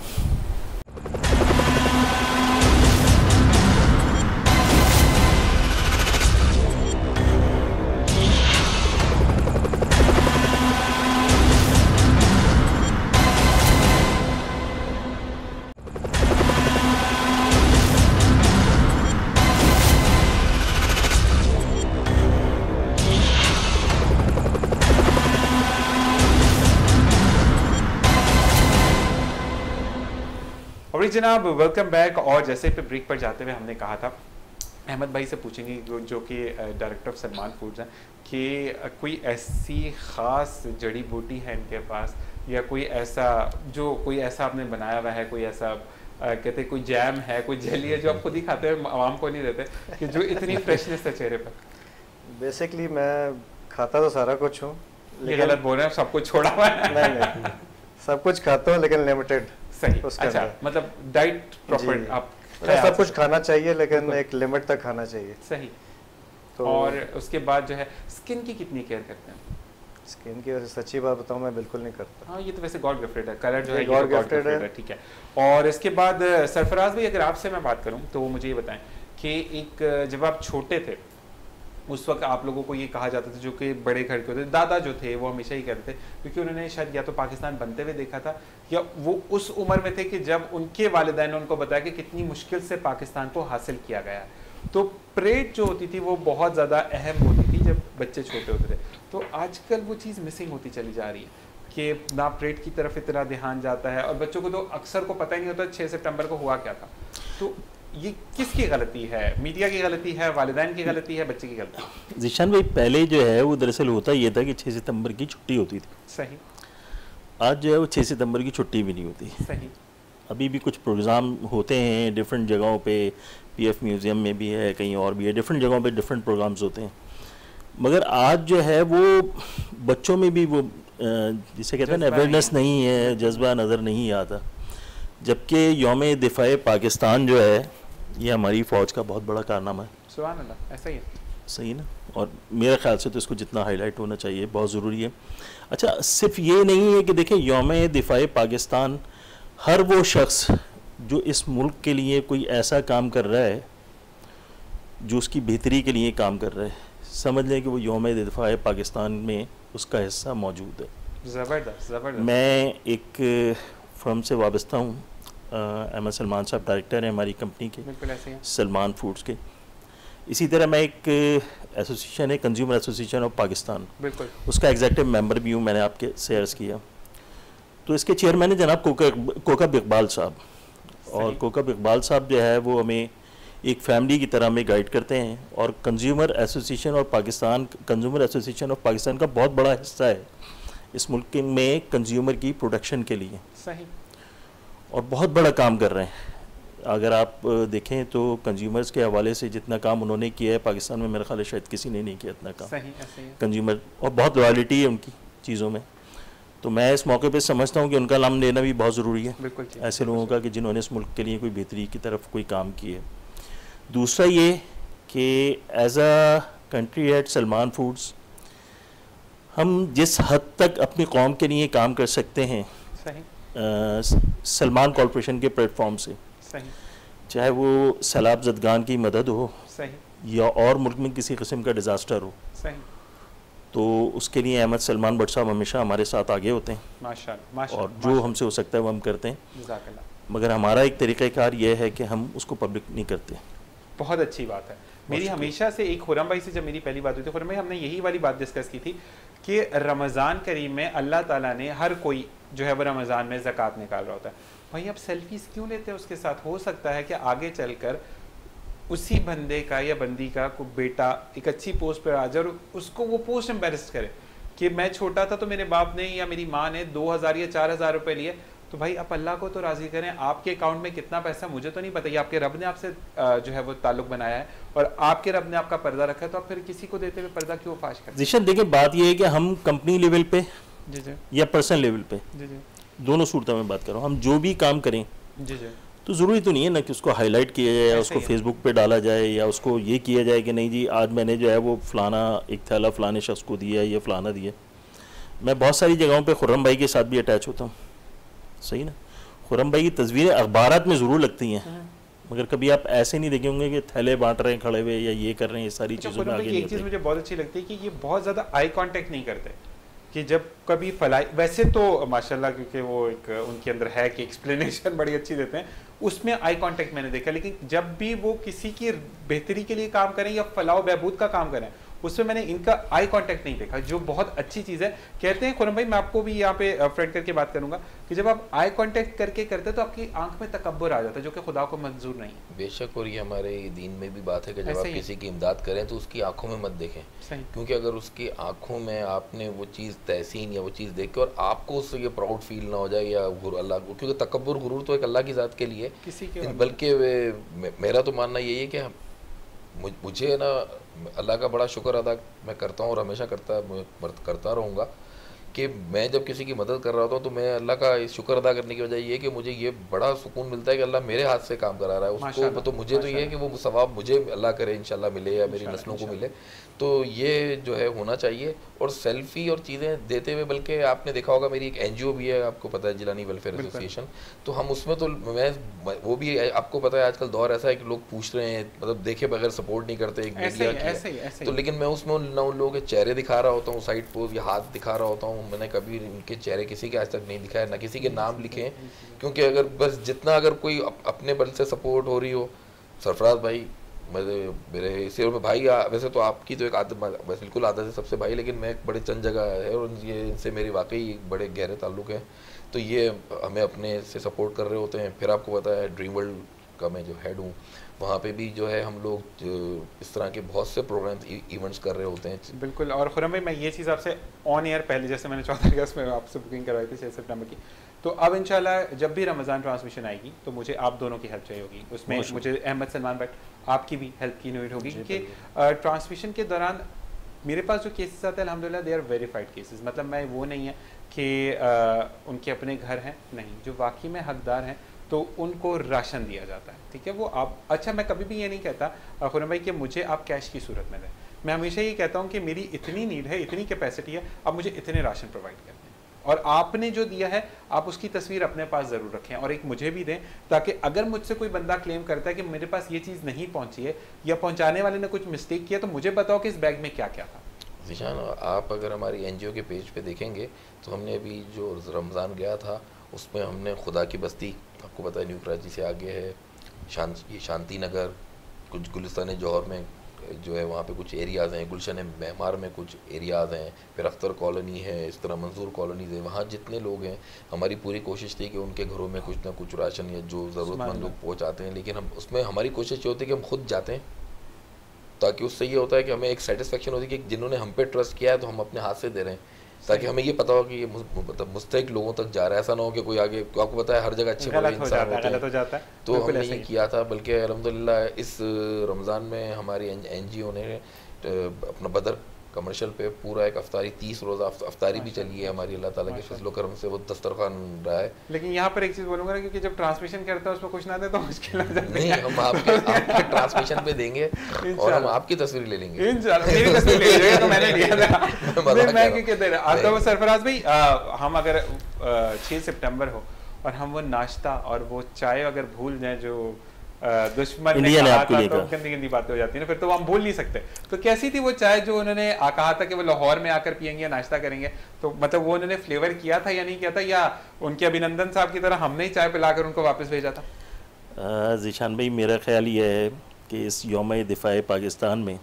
S1: वही जनाब, वेलकम बैक। और जैसे पे ब्रेक पर जाते हुए हमने कहा था अहमद भाई से पूछेंगे जो कि डायरेक्टर ऑफ सलमान फूड्स हैं कि कोई ऐसी ख़ास जड़ी बूटी है इनके पास या कोई ऐसा जो कोई ऐसा आपने बनाया हुआ है, कोई ऐसा आ, कहते कोई जैम है, कोई जेली है जो आप खुद ही खाते हैं, आवाम को नहीं देते, कि जो इतनी फ्रेशनेस है चेहरे पर?
S2: बेसिकली मैं खाता तो सारा कुछ हूँ,
S1: ये गलत बोल रहे हैं, सब कुछ छोड़ा हुआ है।
S2: नहीं नहीं सब कुछ खाता हूँ लेकिन लिमिटेड।
S1: सही, अच्छा, मतलब डाइट प्रॉपर आप
S2: सब कुछ खाना चाहिए लेकिन एक लिमिट तक खाना चाहिए।
S1: सही। तो और उसके बाद जो है स्किन की कितनी केयर करते हैं?
S2: स्किन की वजह सच्ची बात बताऊं मैं बिल्कुल नहीं करता।
S1: हाँ, ये तो वैसे गॉड गिफ्टेड है, कलर जो है
S2: गॉड गिफ्टेड है,
S1: ठीक है। और इसके बाद सरफराज भाई अगर आपसे मैं बात करूं तो मुझे ये बताएं कि एक जब आप छोटे थे उस वक्त आप लोगों को ये कहा जाता था, जो कि बड़े घर के होते, दादा जो थे वो हमेशा ही कहते थे, क्योंकि उन्होंने शायद या तो पाकिस्तान बनते हुए देखा था या वो उस उम्र में थे कि जब उनके वालिदैन ने उनको बताया कि कितनी मुश्किल से पाकिस्तान को हासिल किया गया है। तो परेड जो होती थी वो बहुत ज़्यादा अहम होती थी जब बच्चे छोटे होते थे। तो आजकल वो चीज़ मिसिंग होती चली जा रही है कि ना परेड की तरफ इतना ध्यान जाता है और बच्चों को तो अक्सर को पता ही नहीं होता छः सितंबर को हुआ क्या था। तो ये किसकी गलती है? मीडिया की गलती है, वालिदैन की गलती है, बच्चे की गलती है?
S4: जीशान भाई, पहले जो है वो दरअसल होता ये था कि छः सितंबर की छुट्टी होती थी।
S1: सही।
S4: आज जो है वो छः सितंबर की छुट्टी भी नहीं होती।
S1: सही।
S4: अभी भी कुछ प्रोग्राम होते हैं डिफरेंट जगहों पे, पीएफ म्यूज़ियम में भी है, कहीं और भी है, डिफरेंट जगहों पे डिफरेंट प्रोग्राम्स होते हैं। मगर आज जो है वो बच्चों में भी वो जिसे कहते हैं ना अवेयरनेस नहीं है, जज्बा नज़र नहीं आता। जबकि यौम दिफाए पाकिस्तान जो है ये हमारी फ़ौज का बहुत बड़ा कारनामा है।
S1: सुभान अल्लाह, ऐसा ही है।
S4: सही ना। और मेरे ख्याल से तो इसको जितना हाईलाइट होना चाहिए बहुत ज़रूरी है। अच्छा, सिर्फ ये नहीं है कि देखें यौम दिफाए पाकिस्तान हर वो शख्स जो इस मुल्क के लिए कोई ऐसा काम कर रहा है जो उसकी बेहतरी के लिए काम कर रहा है, समझ लें कि वो यौम दिफाए पाकिस्तान में उसका हिस्सा मौजूद है।
S1: ज़बरदस्त ज़बरदस्त।
S4: मैं एक फर्म से वाबस्ता हूँ, अहमद सलमान साहब डायरेक्टर हैं हमारी कंपनी के,
S1: बिल्कुल ऐसे ही
S4: सलमान फूड्स के। इसी तरह मैं एक एसोसिएशन है कंज्यूमर एसोसिएशन ऑफ पाकिस्तान,
S1: बिल्कुल
S4: उसका एग्जेक्टिव मेंबर भी हूँ, मैंने आपके से अर्ज़ किया। तो इसके चेयरमैन है जनाब कोका कोकब इकबाल साहब। और कोकब इकबाल साहब जो है वो हमें एक फैमिली की तरह हमें गाइड करते हैं। और consumer association of Pakistan consumer association of Pakistan का बहुत बड़ा हिस्सा है इस मुल्क में कंज्यूमर की प्रोटेक्शन के लिए।
S1: सही। और
S4: बहुत बड़ा काम कर रहे हैं। अगर आप देखें तो कंज्यूमर्स के हवाले से जितना काम उन्होंने किया है पाकिस्तान में, मेरे ख्याल है शायद किसी ने नहीं किया इतना काम।
S1: सही, ऐसे ही
S4: कंज्यूमर, और बहुत लॉयल्टी है उनकी चीज़ों में। तो मैं इस मौके पे समझता हूँ कि उनका नाम लेना भी बहुत ज़रूरी है,
S1: बिल्कुल
S4: ऐसे लोगों का कि जिन्होंने इस मुल्क के लिए कोई बेहतरी की तरफ कोई काम किया है। दूसरा ये कि as a country head Salman foods हम जिस हद तक अपनी कौम के लिए काम कर सकते हैं,
S1: सही,
S4: सलमान कॉरपोरेशन के प्लेटफॉर्म से,
S1: सही,
S4: चाहे वो सैलाब ज़दगान की मदद हो,
S1: सही,
S4: या और मुल्क में किसी किस्म का डिज़ास्टर हो,
S1: सही,
S4: तो उसके लिए अहमद सलमान भट्ट साहब हमेशा हमारे साथ आगे होते हैं।
S1: माशाअल्लाह, माशाअल्लाह,
S4: और जो हमसे हो सकता है वो हम करते हैं।
S1: जज़ाकल्लाह।
S4: मगर हमारा एक तरीक़ाकार ये है कि हम उसको पब्लिक नहीं करते।
S1: बहुत अच्छी बात है। मेरी हमेशा से एक खुरम भाई से जब मेरी पहली बात हुई थी, खुरम भाई हमने यही वाली बात डिस्कस की थी कि रमज़ान करीम में अल्लाह ताला ने हर कोई जो है वो रमज़ान में ज़कात निकाल रहा होता है। भाई आप सेल्फीज़ क्यों लेते हैं उसके साथ? हो सकता है कि आगे चलकर उसी बंदे का या बंदी का कोई बेटा एक अच्छी पोस्ट पर आ जाए और उसको वो पोस्ट एम्बेरस करे कि मैं छोटा था तो मेरे बाप ने या मेरी माँ ने दो हज़ार या चार हज़ार रुपये लिए। तो भाई आप अल्लाह को तो राज़ी करें, आपके अकाउंट में कितना पैसा मुझे तो नहीं पता, ये आपके रब ने आपसे जो है वो ताल्लुक बनाया है और आपके रब ने आपका पर्दा रखा है, तो आप फिर किसी को देते हुए पर्दा क्यों फाश करते हैं?
S4: जिशन देखिए, बात ये है कि हम कंपनी लेवल पे
S1: जी जी
S4: या पर्सनल लेवल पे,
S1: जी जी
S4: दोनों सूरतों में बात कर रहा हूँ, हम जो भी काम करें
S1: जी जी
S4: तो ज़रूरी तो नहीं है ना कि उसको हाईलाइट किया जाए या उसको फेसबुक पे डाला जाए या उसको ये किया जाए कि नहीं जी आज मैंने जो है वो फ़लाना एक थैला फ़लाने शख्स को दिया या फ़लाना दिया। मैं बहुत सारी जगहों पे खुर्रम भाई के साथ भी अटैच होता हूँ, सही ना। खुर्रम भाई की तस्वीरें अखबारात में ज़रूर लगती हैं, मगर कभी आप ऐसे नहीं देखे होंगे कि थैले बांट रहे हैं खड़े हुए या ये कर रहे हैं, ये सारी चीज़ों में आगे नहीं।
S1: एक चीज़ मुझे बहुत अच्छी लगती है कि ये बहुत ज़्यादा आई कांटेक्ट नहीं करते कि जब कभी फलाई, वैसे तो माशाल्लाह क्योंकि वो एक उनके अंदर है कि एक्सप्लेनेशन बड़ी अच्छी देते हैं, उसमें आई कांटेक्ट मैंने देखा। लेकिन जब भी वो किसी की बेहतरी के लिए काम करें या फलाह बहबूद का काम करें, उसमें मैंने इनका आई कांटेक्ट नहीं देखा, जो बहुत अच्छी चीज़ है। कहते हैं खुरम भाई, मैं आपको भी यहाँ पे फ्रेंड करके बात करूंगा कि जब आप आई कांटेक्ट करके करते तो आपकी आंख में तकब्बुर आ जाता है, जो कि खुदा को मंजूर नहीं है।
S3: बेशक, और ये हमारे दीन में भी बात है कि जब आप किसी की इमदाद करें तो उसकी आंखों में मत देखें, क्योंकि अगर उसकी आंखों में आपने वो चीज़ तहसीन या वो चीज़ देख के और आपको उससे ये प्राउड फील ना हो जाए या अल्लाह, क्योंकि तकब्बुर गुरूर तो एक अल्लाह की ज़ात के लिए, किसी के, बल्कि मेरा तो मानना यही है कि मुझे ना अल्लाह का बड़ा शुक्र अदा मैं करता हूँ और हमेशा करता करता रहूँगा कि मैं जब किसी की मदद कर रहा होता हूँ तो मैं अल्लाह का शुक्र अदा करने की वजह ये कि मुझे ये बड़ा सुकून मिलता है कि अल्लाह मेरे हाथ से काम करा रहा है उसको, तो मुझे तो ये है कि वो सवाब मुझे अल्लाह करे इंशाल्लाह मिले या मेरी नस्लों को मिले। तो ये जो है होना चाहिए। और सेल्फी और चीज़ें देते हुए, बल्कि आपने देखा होगा मेरी एक एनजीओ भी है, आपको पता है, जिलानी वेलफेयर एसोसिएशन, तो हम उसमें तो मैं वो भी आपको पता है आजकल दौर ऐसा है कि लोग पूछ रहे हैं, मतलब देखे बगैर सपोर्ट नहीं करते एक मीडिया की, तो लेकिन मैं उसमें ना उन लोगों के चेहरे दिखा रहा होता हूँ साइड पोज या हाथ दिखा रहा होता हूँ, मैंने कभी इनके चेहरे किसी के आज तक नहीं दिखाया, ना किसी के नाम लिखे, क्योंकि अगर बस जितना अगर कोई अपने बल से सपोर्ट हो रही हो, सरफराज भाई मेरे मेरे इसी और भाई, वैसे तो आपकी तो एक आदत बिल्कुल आदत है सबसे भाई, लेकिन मैं एक बड़े चंद जगह है और ये इनसे मेरी वाकई बड़े गहरे ताल्लुक़ हैं, तो ये हमें अपने से सपोर्ट कर रहे होते हैं। फिर आपको पता है ड्रीम वर्ल्ड का मैं जो हेड हूँ, वहाँ पे भी जो है हम लोग जो इस तरह के बहुत से प्रोग्राम्स इवेंट्स कर रहे होते हैं।
S1: बिल्कुल। और खुरम भाई, मैं ये चीज़ आपसे ऑन एयर पहले, जैसे मैंने चौदह अगस्त में आपसे बुकिंग करवाई थी छः सितंबर की, तो अब इंशाल्लाह जब भी रमज़ान ट्रांसमिशन आएगी तो मुझे आप दोनों की हेल्प चाहिए होगी उसमें, मुझे अहमद सलमान भट्ट आपकी भी हेल्प की नीड होगी, क्योंकि ट्रांसमिशन के दौरान मेरे पास जो केसेस आते हैं अल्हम्दुलिल्लाह दे आर वेरीफाइड केसेस, मतलब मैं वो नहीं है कि उनके अपने घर हैं, नहीं, जो वाकई में हकदार हैं तो उनको राशन दिया जाता है, ठीक है। वो आप, अच्छा मैं कभी भी ये नहीं कहता खुरम भाई कि मुझे आप कैश की सूरत में दें, मैं हमेशा ये कहता हूँ कि मेरी इतनी नीड है, इतनी कैपेसिटी है, आप मुझे इतने राशन प्रोवाइड कर दें, और आपने जो दिया है आप उसकी तस्वीर अपने पास ज़रूर रखें और एक मुझे भी दें, ताकि अगर मुझसे कोई बंदा क्लेम करता है कि मेरे पास ये चीज़ नहीं पहुँची है या पहुँचाने वाले ने कुछ मिस्टेक किया, तो मुझे बताओ कि इस बैग में क्या क्या था।
S3: ज़ीशान, आप अगर हमारी एनजीओ के पेज पे देखेंगे तो हमने अभी जो रमज़ान गया था उसमें हमने खुदा की बस्ती, आपको पता है न्यू कराची से आगे है, शां ये शांति नगर, कुछ गुलिस्तान जौहर में जो है वहाँ पे कुछ एरियाज़ हैं, गुलशन मेहमार में कुछ एरियाज़ हैं, फिर अख्तर कॉलोनी है, इस तरह मंजूर कॉलोनीज़ है, वहाँ जितने लोग हैं हमारी पूरी कोशिश थी कि उनके घरों में कुछ ना कुछ राशन या जो ज़रूरतमंद लोग पहुँचाते हैं, लेकिन हम उसमें हमारी कोशिश ये होती है कि हम खुद जाते हैं, ताकि उससे ये होता है कि हमें एक सेटिस्फेक्शन होती है कि जिन्होंने हम पे ट्रस्ट किया है तो हम अपने हाथ से दे रहे हैं, ताकि हमें ये पता हो कि ये मतलब मुस्तहिक लोगों तक जा रहा है, ऐसा ना हो कि कोई आगे, आपको पता है हर जगह अच्छे बड़े इंसान होते हैं, हो जाता है। तो हमने ये किया था, बल्कि अल्हम्दुलिल्लाह इस रमज़ान में हमारी एनजीओ ने अपना बदर कमर्शियल पे पूरा एक अफ्तारी तीस रोज़ा अफ्तारी भी चली है हमारी, अल्लाह ताला के फजल करम से वो दस्तरखान रहा है।
S1: लेकिन यहाँ पर एक चीज़ बोलूँगा ना, क्योंकि जब ट्रांसमिशन करता है उसमें कुछ ना दे तो मुश्किल हो जाती
S3: है। नहीं, हम आपके आपके ट्रांसमिशन पे देंगे और हम आपकी तस्वीर ले लेंगे
S1: इंशाल्लाह। मेरी तस्वीर ले लीजिएगा, तो मैंने लिया था, मैं क्यों कहते रहा आता हूँ सरफराज भाई, हम अगर छः सितंबर हो और हम वो नाश्ता और वो चाय अगर भूल जाए जो दुश्मन ने कहा था, तो गंदी गंदी बातें हो जाती है ना, फिर तो हम भूल नहीं सकते। तो कैसी थी वो चाय जो उन्होंने कहा था कि वो लाहौर में आकर पियेंगे, नाश्ता करेंगे, तो मतलब वो उन्होंने फ्लेवर किया था या नहीं किया था, या उनके अभिनंदन साहब की तरह हमने ही चाय पिलाकर उनको वापस भेजा था?
S4: ज़ीशान भाई, मेरा ख्याल ये है कि इस यौम दिफाए पाकिस्तान में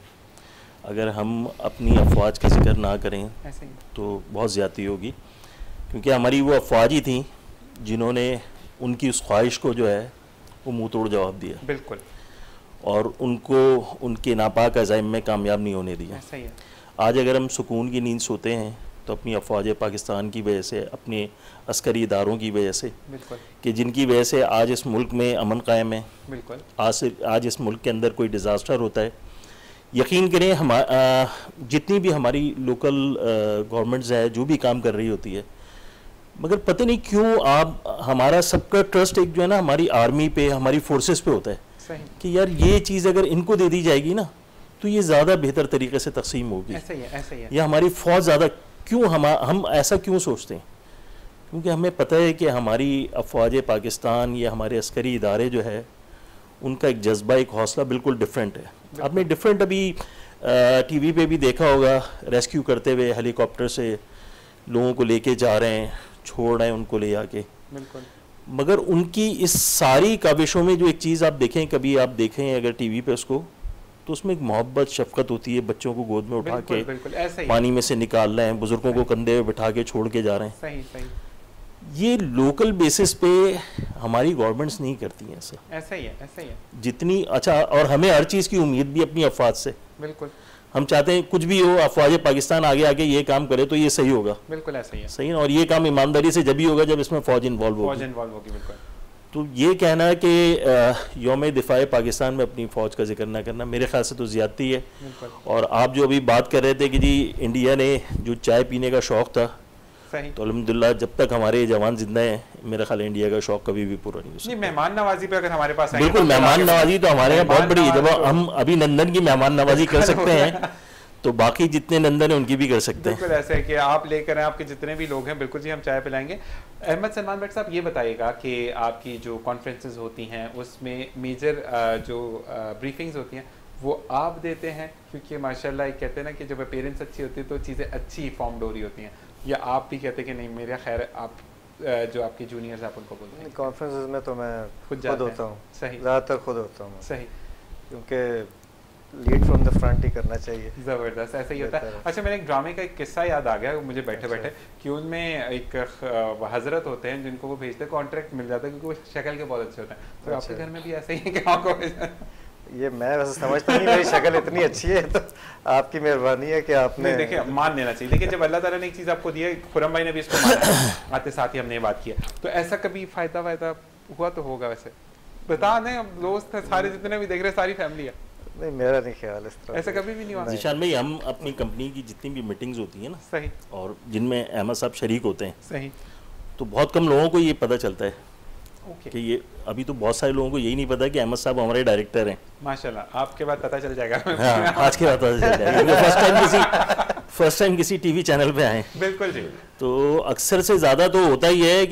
S4: अगर हम अपनी अफवाज का जिक्र ना करें तो बहुत ज़्यादती होगी, क्योंकि हमारी वो अफवाज ही थी जिन्होंने उनकी उस ख्वाहिश को जो है वो मुँह तोड़ जवाब दिया,
S1: बिल्कुल, और
S4: उनको उनके नापाक अज़ाइम में कामयाब नहीं होने दिया।
S1: सही है।
S4: आज अगर हम सुकून की नींद सोते हैं तो अपनी अफवाज पाकिस्तान की वजह से, अपने अस्करी इदारों की वजह से,
S1: बिल्कुल,
S4: कि जिनकी वजह से आज इस मुल्क में अमन कायम है,
S1: बिल्कुल,
S4: आज आज इस मुल्क के अंदर कोई डिज़ास्टर होता है, यकीन करें हम जितनी भी हमारी लोकल गवर्नमेंट्स है जो भी काम कर रही होती है, मगर पता नहीं क्यों आप हमारा सबका ट्रस्ट एक जो है ना हमारी आर्मी पे, हमारी फोर्सेस पे होता है,
S1: सही,
S4: कि यार ये चीज़ अगर इनको दे दी जाएगी ना तो ये ज़्यादा बेहतर तरीके से तकसीम होगी,
S1: ऐसा ही है, ऐसा ही है।
S4: या हमारी फ़ौज ज़्यादा, क्यों हम हम ऐसा क्यों सोचते हैं? क्योंकि हमें पता है कि हमारी अफवाज पाकिस्तान या हमारे अस्करी इदारे जो है उनका एक जज्बा, एक हौसला बिल्कुल डिफरेंट है। आपने डिफरेंट अभी टीवी पे भी देखा होगा, रेस्क्यू करते हुए हेलीकॉप्टर से लोगों को लेके जा रहे हैं, छोड़ रहे हैं उनको ले आके,
S1: बिल्कुल,
S4: मगर उनकी इस सारी काविशों में जो एक चीज़ आप देखें, कभी आप देखें अगर टीवी पे उसको, तो उसमें एक मोहब्बत शफकत होती है, बच्चों को गोद में उठा
S1: बिल्कुल,
S4: के
S1: बिल्कुल, ऐसा ही
S4: पानी में से निकाल रहे हैं, बुजुर्गों को कंधे पे बिठा के छोड़ के जा रहे हैं।
S1: सही सही
S4: ये लोकल बेसिस पे हमारी गवर्नमेंट्स नहीं करती हैं ऐसा।
S1: ऐसा ही है, ऐसा ही है,
S4: जितनी अच्छा, और हमें हर चीज़ की उम्मीद भी अपनी अफवाज से।
S1: बिल्कुल
S4: हम चाहते हैं कुछ भी हो, अफवाज पाकिस्तान आगे आके ये काम करे तो ये सही होगा।
S1: बिल्कुल ऐसा ही है,
S4: सही ना, और ये काम ईमानदारी से जब भी होगा जब इसमें फौज इन्वॉल्व
S1: फौज
S4: होगी।
S1: इन्वॉल्व होगी, बिल्कुल।
S4: तो ये कहना है कि यौम दिफा पाकिस्तान में अपनी फ़ौज का जिक्र ना करना मेरे ख्याल से तो ज़्यादती है। और आप जो अभी बात कर रहे थे कि जी इंडिया ने जो चाय पीने का शौक़ था,
S1: सही,
S4: तो अल्हम्दुलिल्लाह जब तक हमारे जवान जिंदा हैं मेरा ख्याल इंडिया का शौक़ कभी भी पूरा नहीं हो सकता।
S1: मेहमान नवाजी पे अगर हमारे पास
S4: बिल्कुल, मेहमान नवाजी तो हमारे यहाँ बहुत बड़ी है। जब हम अभिनंदन की मेहमान नवाजी कर सकते हैं तो बाकी जितने नंदन हैं उनकी भी कर सकते हैं।
S1: बिल्कुल ऐसे है कि आप लेकर आए, आपके जितने भी लोग हैं, बिल्कुल जी हम चाय पिलाएंगे। अहमद सलमान भट्ट साहब, ये बताइएगा कि आपकी जो कॉन्फ्रेंसेस होती हैं उसमें मेजर जो ब्रीफिंग्स होती हैं वो आप देते हैं, क्योंकि माशाल्लाह कहते हैं ना कि जब अपेरेंस अच्छी होती है तो चीज़ें अच्छी फॉर्म हो रही होती हैं, या आप भी कहते हैं कि नहीं मेरा खैर आप जो आपके जूनियर्स आप उनको बोलते हैं?
S2: कॉन्फ्रेंसेस में तो मैं खुद होता हूँ,
S1: सही,
S2: ज़्यादातर खुद होता हूँ,
S1: सही,
S2: क्योंकि लीड फ्रॉम द फ्रंट ही करना चाहिए।
S1: ज़बरदस्त, ऐसा ही होता है। अच्छा, मेरे एक ड्रामे का एक किस्सा याद आ गया मुझे बैठे बैठे कि उनमें एक हजरत होते हैं जिनको वो भेजते हैं, कॉन्ट्रैक्ट मिल जाता है क्योंकि वो शक्ल के बहुत अच्छे होते हैं। तो
S2: अच्छा।
S1: आपके घर में भी ऐसा ही है कि आपको?
S2: ये मैं वैसे समझता नहीं, मेरी शक्ल इतनी अच्छी है तो आपकी मेहरबानी है कि आपने।
S1: देखिए, मान लेना चाहिए। देखिए, जब अल्लाह ताला ने एक चीज़ आपको दी है, खुरम भाई ने भी इसको माना आते साथ ही हमने ये बात किया, तो ऐसा कभी फ़ायदा वायदा हुआ तो होगा? वैसे बता दें, अब दोस्त हैं सारे जितने भी देख रहे हैं, सारी फैमिली है।
S2: नहीं, मेरा नहीं ख्याल इस तरह,
S1: ऐसा कभी भी नहीं हुआ।
S4: ज़ीशान भाई, हम अपनी कंपनी की जितनी भी मीटिंग्स होती हैं ना,
S1: सही,
S4: और जिनमें अहमद साहब शरीक होते हैं,
S1: सही,
S4: तो बहुत कम लोगों को ये पता चलता है
S1: ओके
S4: कि ये, अभी तो बहुत सारे लोगों को यही नहीं पता कि अहमद साहब हमारे डायरेक्टर हैं।
S1: माशाल्लाह, आपके बाद पता चल जाएगा।
S4: हाँ, आज के बाद पता चल जाएगा, फर्स्ट टाइम किसी फर्स्ट टाइम किसी टीवी चैनल पे आए।
S1: बिल्कुल जी।
S4: तो अक्सर से ज़्यादा तो होता ही है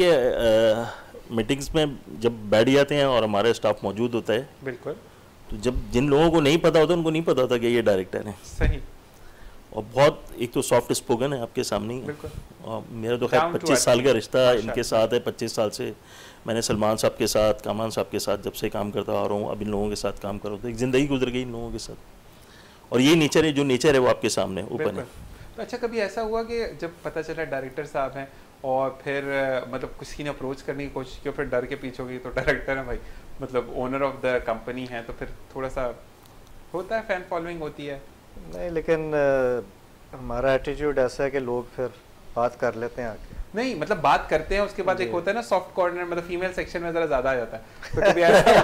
S4: कि मीटिंग्स में जब बैठ जाते हैं और हमारा स्टाफ मौजूद होता है,
S1: बिल्कुल,
S4: तो जब जिन लोगों को नहीं पता होता उनको नहीं पता होता कि ये डायरेक्टर हैं।
S1: सही,
S4: और बहुत एक तो सॉफ्ट स्पोकन है आपके सामने ही,
S1: बिल्कुल।
S4: और मेरा तो खैर पच्चीस साल का रिश्ता इनके साथ है, पच्चीस साल से मैंने सलमान साहब के साथ, कामान साहब के साथ जब से काम करता आ रहा हूँ, अब इन लोगों के साथ काम कर रहा हूँ, तो एक ज़िंदगी गुजर गई इन लोगों के साथ। और ये नेचर है, जो नेचर है वो आपके सामने ओपन है।
S1: तो अच्छा, कभी ऐसा हुआ कि जब पता चला डायरेक्टर साहब हैं और फिर मतलब किसी ने अप्रोच करने की कोशिश की, फिर डर के पीछे गई तो डायरेक्टर है भाई, मतलब ओनर ऑफ द कंपनी है, तो फिर थोड़ा सा होता है, फैन फॉलोइंग होती है?
S2: नहीं, लेकिन आ, हमारा एटीट्यूड ऐसा है कि लोग फिर बात कर लेते हैं आके।
S1: नहीं, मतलब बात करते हैं, उसके बाद एक होता है ना सॉफ्ट कॉर्नर, मतलब फीमेल सेक्शन में जरा ज्यादा आ जाता है, तो कभी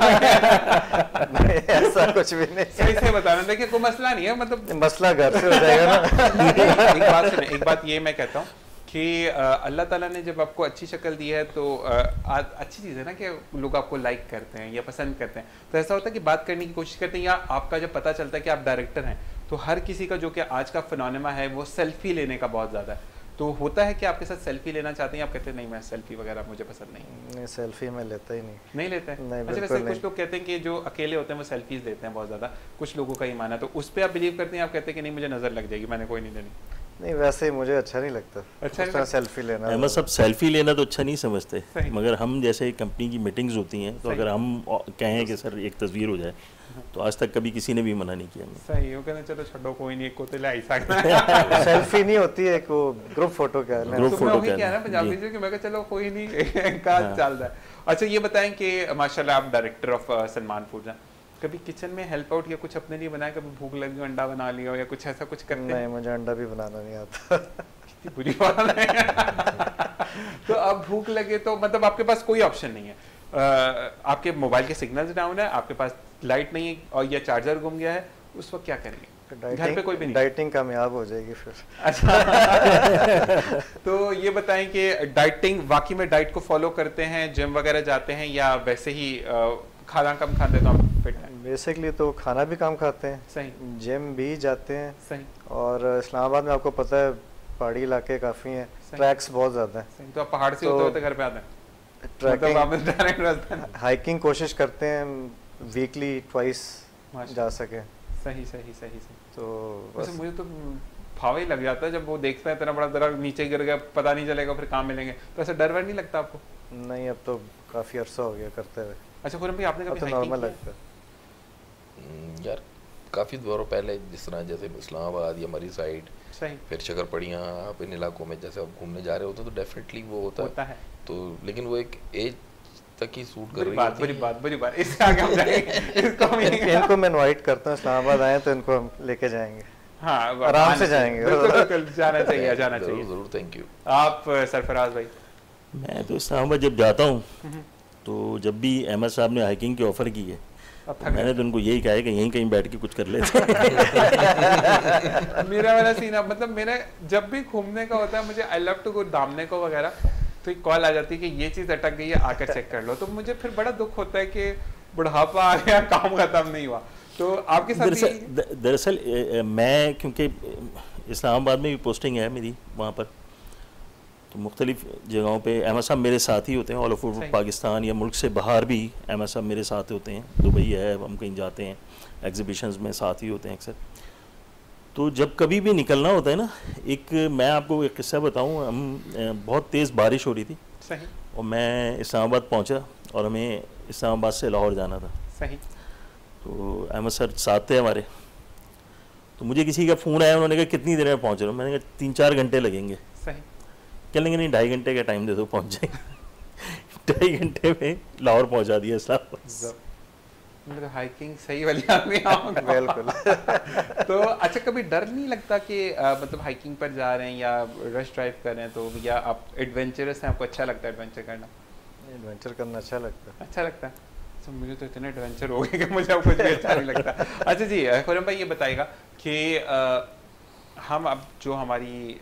S1: ऐसा?
S2: नहीं, ऐसा कुछ भी नहीं।
S1: सही से बताना, देखिए कोई मसला नहीं है, मतलब
S2: मसला घर से हो जाएगा ना।
S1: एक बात सुने, एक बात ये मैं कहता हूँ कि अल्लाह ताला ने जब आपको अच्छी शक्ल दी है तो आ, आ, अच्छी चीज़ है ना कि लोग आपको लाइक करते हैं या पसंद करते हैं, तो ऐसा होता है कि बात करने की कोशिश करते हैं, या आपका जब पता चलता है कि आप डायरेक्टर हैं, तो हर किसी का जो कि आज का फिनोमेना है वो सेल्फी लेने का बहुत ज़्यादा है, तो होता है कि आपके साथ सेल्फी लेना चाहते हैं, आप कहते हैं नहीं मैं सेल्फी वगैरह मुझे पसंद नहीं।
S2: नहीं, सेल्फी में लेता ही नहीं।
S1: नहीं लेते हैं?
S2: नहीं,
S1: अच्छा, वैसे कुछ लोग कहते हैं कि जो अकेले होते हैं वो सेल्फीज लेते हैं बहुत ज़्यादा, कुछ लोगों का ईमान है, तो उस पर आप बिलीव करते हैं? आप कहते हैं कि नहीं मुझे नज़र लग जाएगी, मैंने कोई नहीं देनी?
S2: नहीं, वैसे ही मुझे अच्छा नहीं लगता
S1: अच्छा
S2: उस तरह सेल्फी लेना।
S4: अहमद साहब सेल्फी लेना तो अच्छा नहीं समझते, मगर हम जैसे कंपनी की मीटिंग्स होती हैं तो अगर हम कहें कि सर एक तस्वीर हो जाए, तो आज तक कभी किसी ने भी मना नहीं किया।
S1: सही हो, कहना चलो छोड़ो कोई नहीं, एक को तो लाई सकता।
S2: सेल्फी नहीं होती है, एक वो ग्रुप फोटो क्या है,
S4: ग्रुप फोटो क्या
S1: है ना पंजाबी से, कि मैं कहा चलो कोई नहीं का चल रहा है। अच्छा, ये बताएं कि माशाल्लाह आप डायरेक्टर ऑफ सलमान फूड्स हैं, कभी किचन में हेल्प आउट या कुछ अपने लिए बनाया? कभी भूख लगी अंडा बना लिया या कुछ ऐसा कुछ करते हैं?
S2: नहीं, मुझे अंडा भी बनाना नहीं आता।
S1: कितनी बुरी बात है। तो अब भूख लगे तो मतलब आपके पास कोई ऑप्शन नहीं है, आ, आपके मोबाइल के सिग्नल्स डाउन है, आपके पास लाइट नहीं है और या चार्जर गुम गया है, उस वक्त क्या करेंगे? घर पे कोई भी नहीं?
S2: डाइटिंग कामयाब हो जाएगी फिर।
S1: अच्छा। तो ये बताएं कि डाइटिंग वाकई में डाइट को फॉलो करते हैं, जिम वगैरह जाते हैं, या वैसे ही खाना कम खाते तो आप फिट हैं?
S2: बेसिकली तो खाना भी कम खाते हैं,
S1: सही,
S2: जिम भी जाते हैं,
S1: सही,
S2: और इस्लामाबाद में आपको पता है पहाड़ी इलाके काफ़ी हैं, ट्रैक्स बहुत ज़्यादा हैं,
S1: तो आप पहाड़ से होते होते घर पे आते हैं?
S2: ट्रैकिंग हाइकिंग कोशिश करते हैं वीकली ट्वाइस जा सके।
S1: सही सही सही सही।
S2: तो
S1: वैसे मुझे तो फावा ही लग जाता है जब वो देखता है इतना बड़ा दरा नीचे गिर गया, पता नहीं चलेगा फिर कहाँ मिलेंगे, तो ऐसा डर वर नहीं लगता आपको?
S2: नहीं, अब तो काफ़ी अरसा हो गया करते हुए।
S1: अच्छा खुरम भाई, आपने कभी
S2: तो नॉर्मल लगता है
S3: यार काफ़ी दौरों पहले जिस तरह जैसे इस्लामाबाद या मरी साइड, फिर शकरपड़ियाँ, आप इन इलाकों में जैसे आप घूमने जा रहे होते तो डेफिनेटली वो होता, होता है। तो लेकिन वो एक एज तक ही सूट कर रही
S1: बात,
S3: है।
S1: बुरी बात बुरी बात इससे आगे हम जाएंगे। इसको
S2: इनको मैं इनवाइट करता हूँ, इस्लामाबाद आए तो इनको हम लेके जाएंगे।
S1: हाँ,
S2: आराम से जाएंगे।
S1: बिल्कुल बिल्कुल जाना चाहिए, जाना चाहिए
S3: जरूर। Thank you.
S1: आप सरफराज भाई?
S4: मैं तो इस्लामाबाद जब जाता हूँ तो जब भी अहमद साहब ने हाइकिंग की ऑफ़र की है मैंने तो उनको यही कहा है कि यहीं कहीं बैठ के कुछ कर लेते
S1: मेरा वाला सीन अब मतलब मेरा जब भी घूमने का होता है, मुझे आई लव टू गो दामने को वगैरह, तो एक कॉल आ जाती है कि ये चीज़ अटक गई है, आकर चेक कर लो। तो मुझे फिर बड़ा दुख होता है कि बुढ़ापा आ गया, काम खत्म नहीं हुआ। तो आपके साथ
S4: दरअसल दरअसल मैं क्योंकि इस्लामाबाद में भी पोस्टिंग है मेरी वहाँ पर, तो मुख्तलिफ जगहों पे अहमद साहब मेरे साथ ही होते हैं, ऑल ओवर पाकिस्तान या मुल्क से बाहर भी अहमद साहब मेरे साथ होते हैं। दुबई है, हम कहीं जाते हैं एग्जीबिशंस में साथ ही होते हैं अक्सर। तो जब कभी भी निकलना होता है ना, एक मैं आपको एक किस्सा बताऊं, हम बहुत तेज़ बारिश हो रही थी
S1: सही,
S4: और मैं इस्लामाबाद पहुंचा और हमें इस्लामाबाद से लाहौर जाना था
S1: सही।
S4: तो अहमद सर साथ थे हमारे, तो मुझे किसी का फ़ोन आया, उन्होंने कहा कितनी देर में पहुँच रहे हो? मैंने कहा तीन चार घंटे लगेंगे।
S1: सही।
S4: कह लेंगे नहीं ढाई घंटे का टाइम दे दो पहुँच जाएंगे। ढाई घंटे में लाहौर पहुँचा दिया इस्लामाबाद।
S1: मतलब हाइकिंग सही वाली आदमी
S2: बिल्कुल।
S1: तो अच्छा, कभी डर नहीं लगता कि आ, मतलब हाइकिंग पर जा रहे हैं या रश ड्राइव कर रहे हैं, तो या आप एडवेंचरस हैं, आपको अच्छा लगता है एडवेंचर करना?
S2: एडवेंचर करना अच्छा लगता है।
S1: अच्छा लगता है। तो मुझे तो इतने एडवेंचर हो गए कि मुझे अब कुछ भी अच्छा नहीं लगता। अच्छा जी, खुरम भाई ये बताइएगा कि हम अब जो हमारी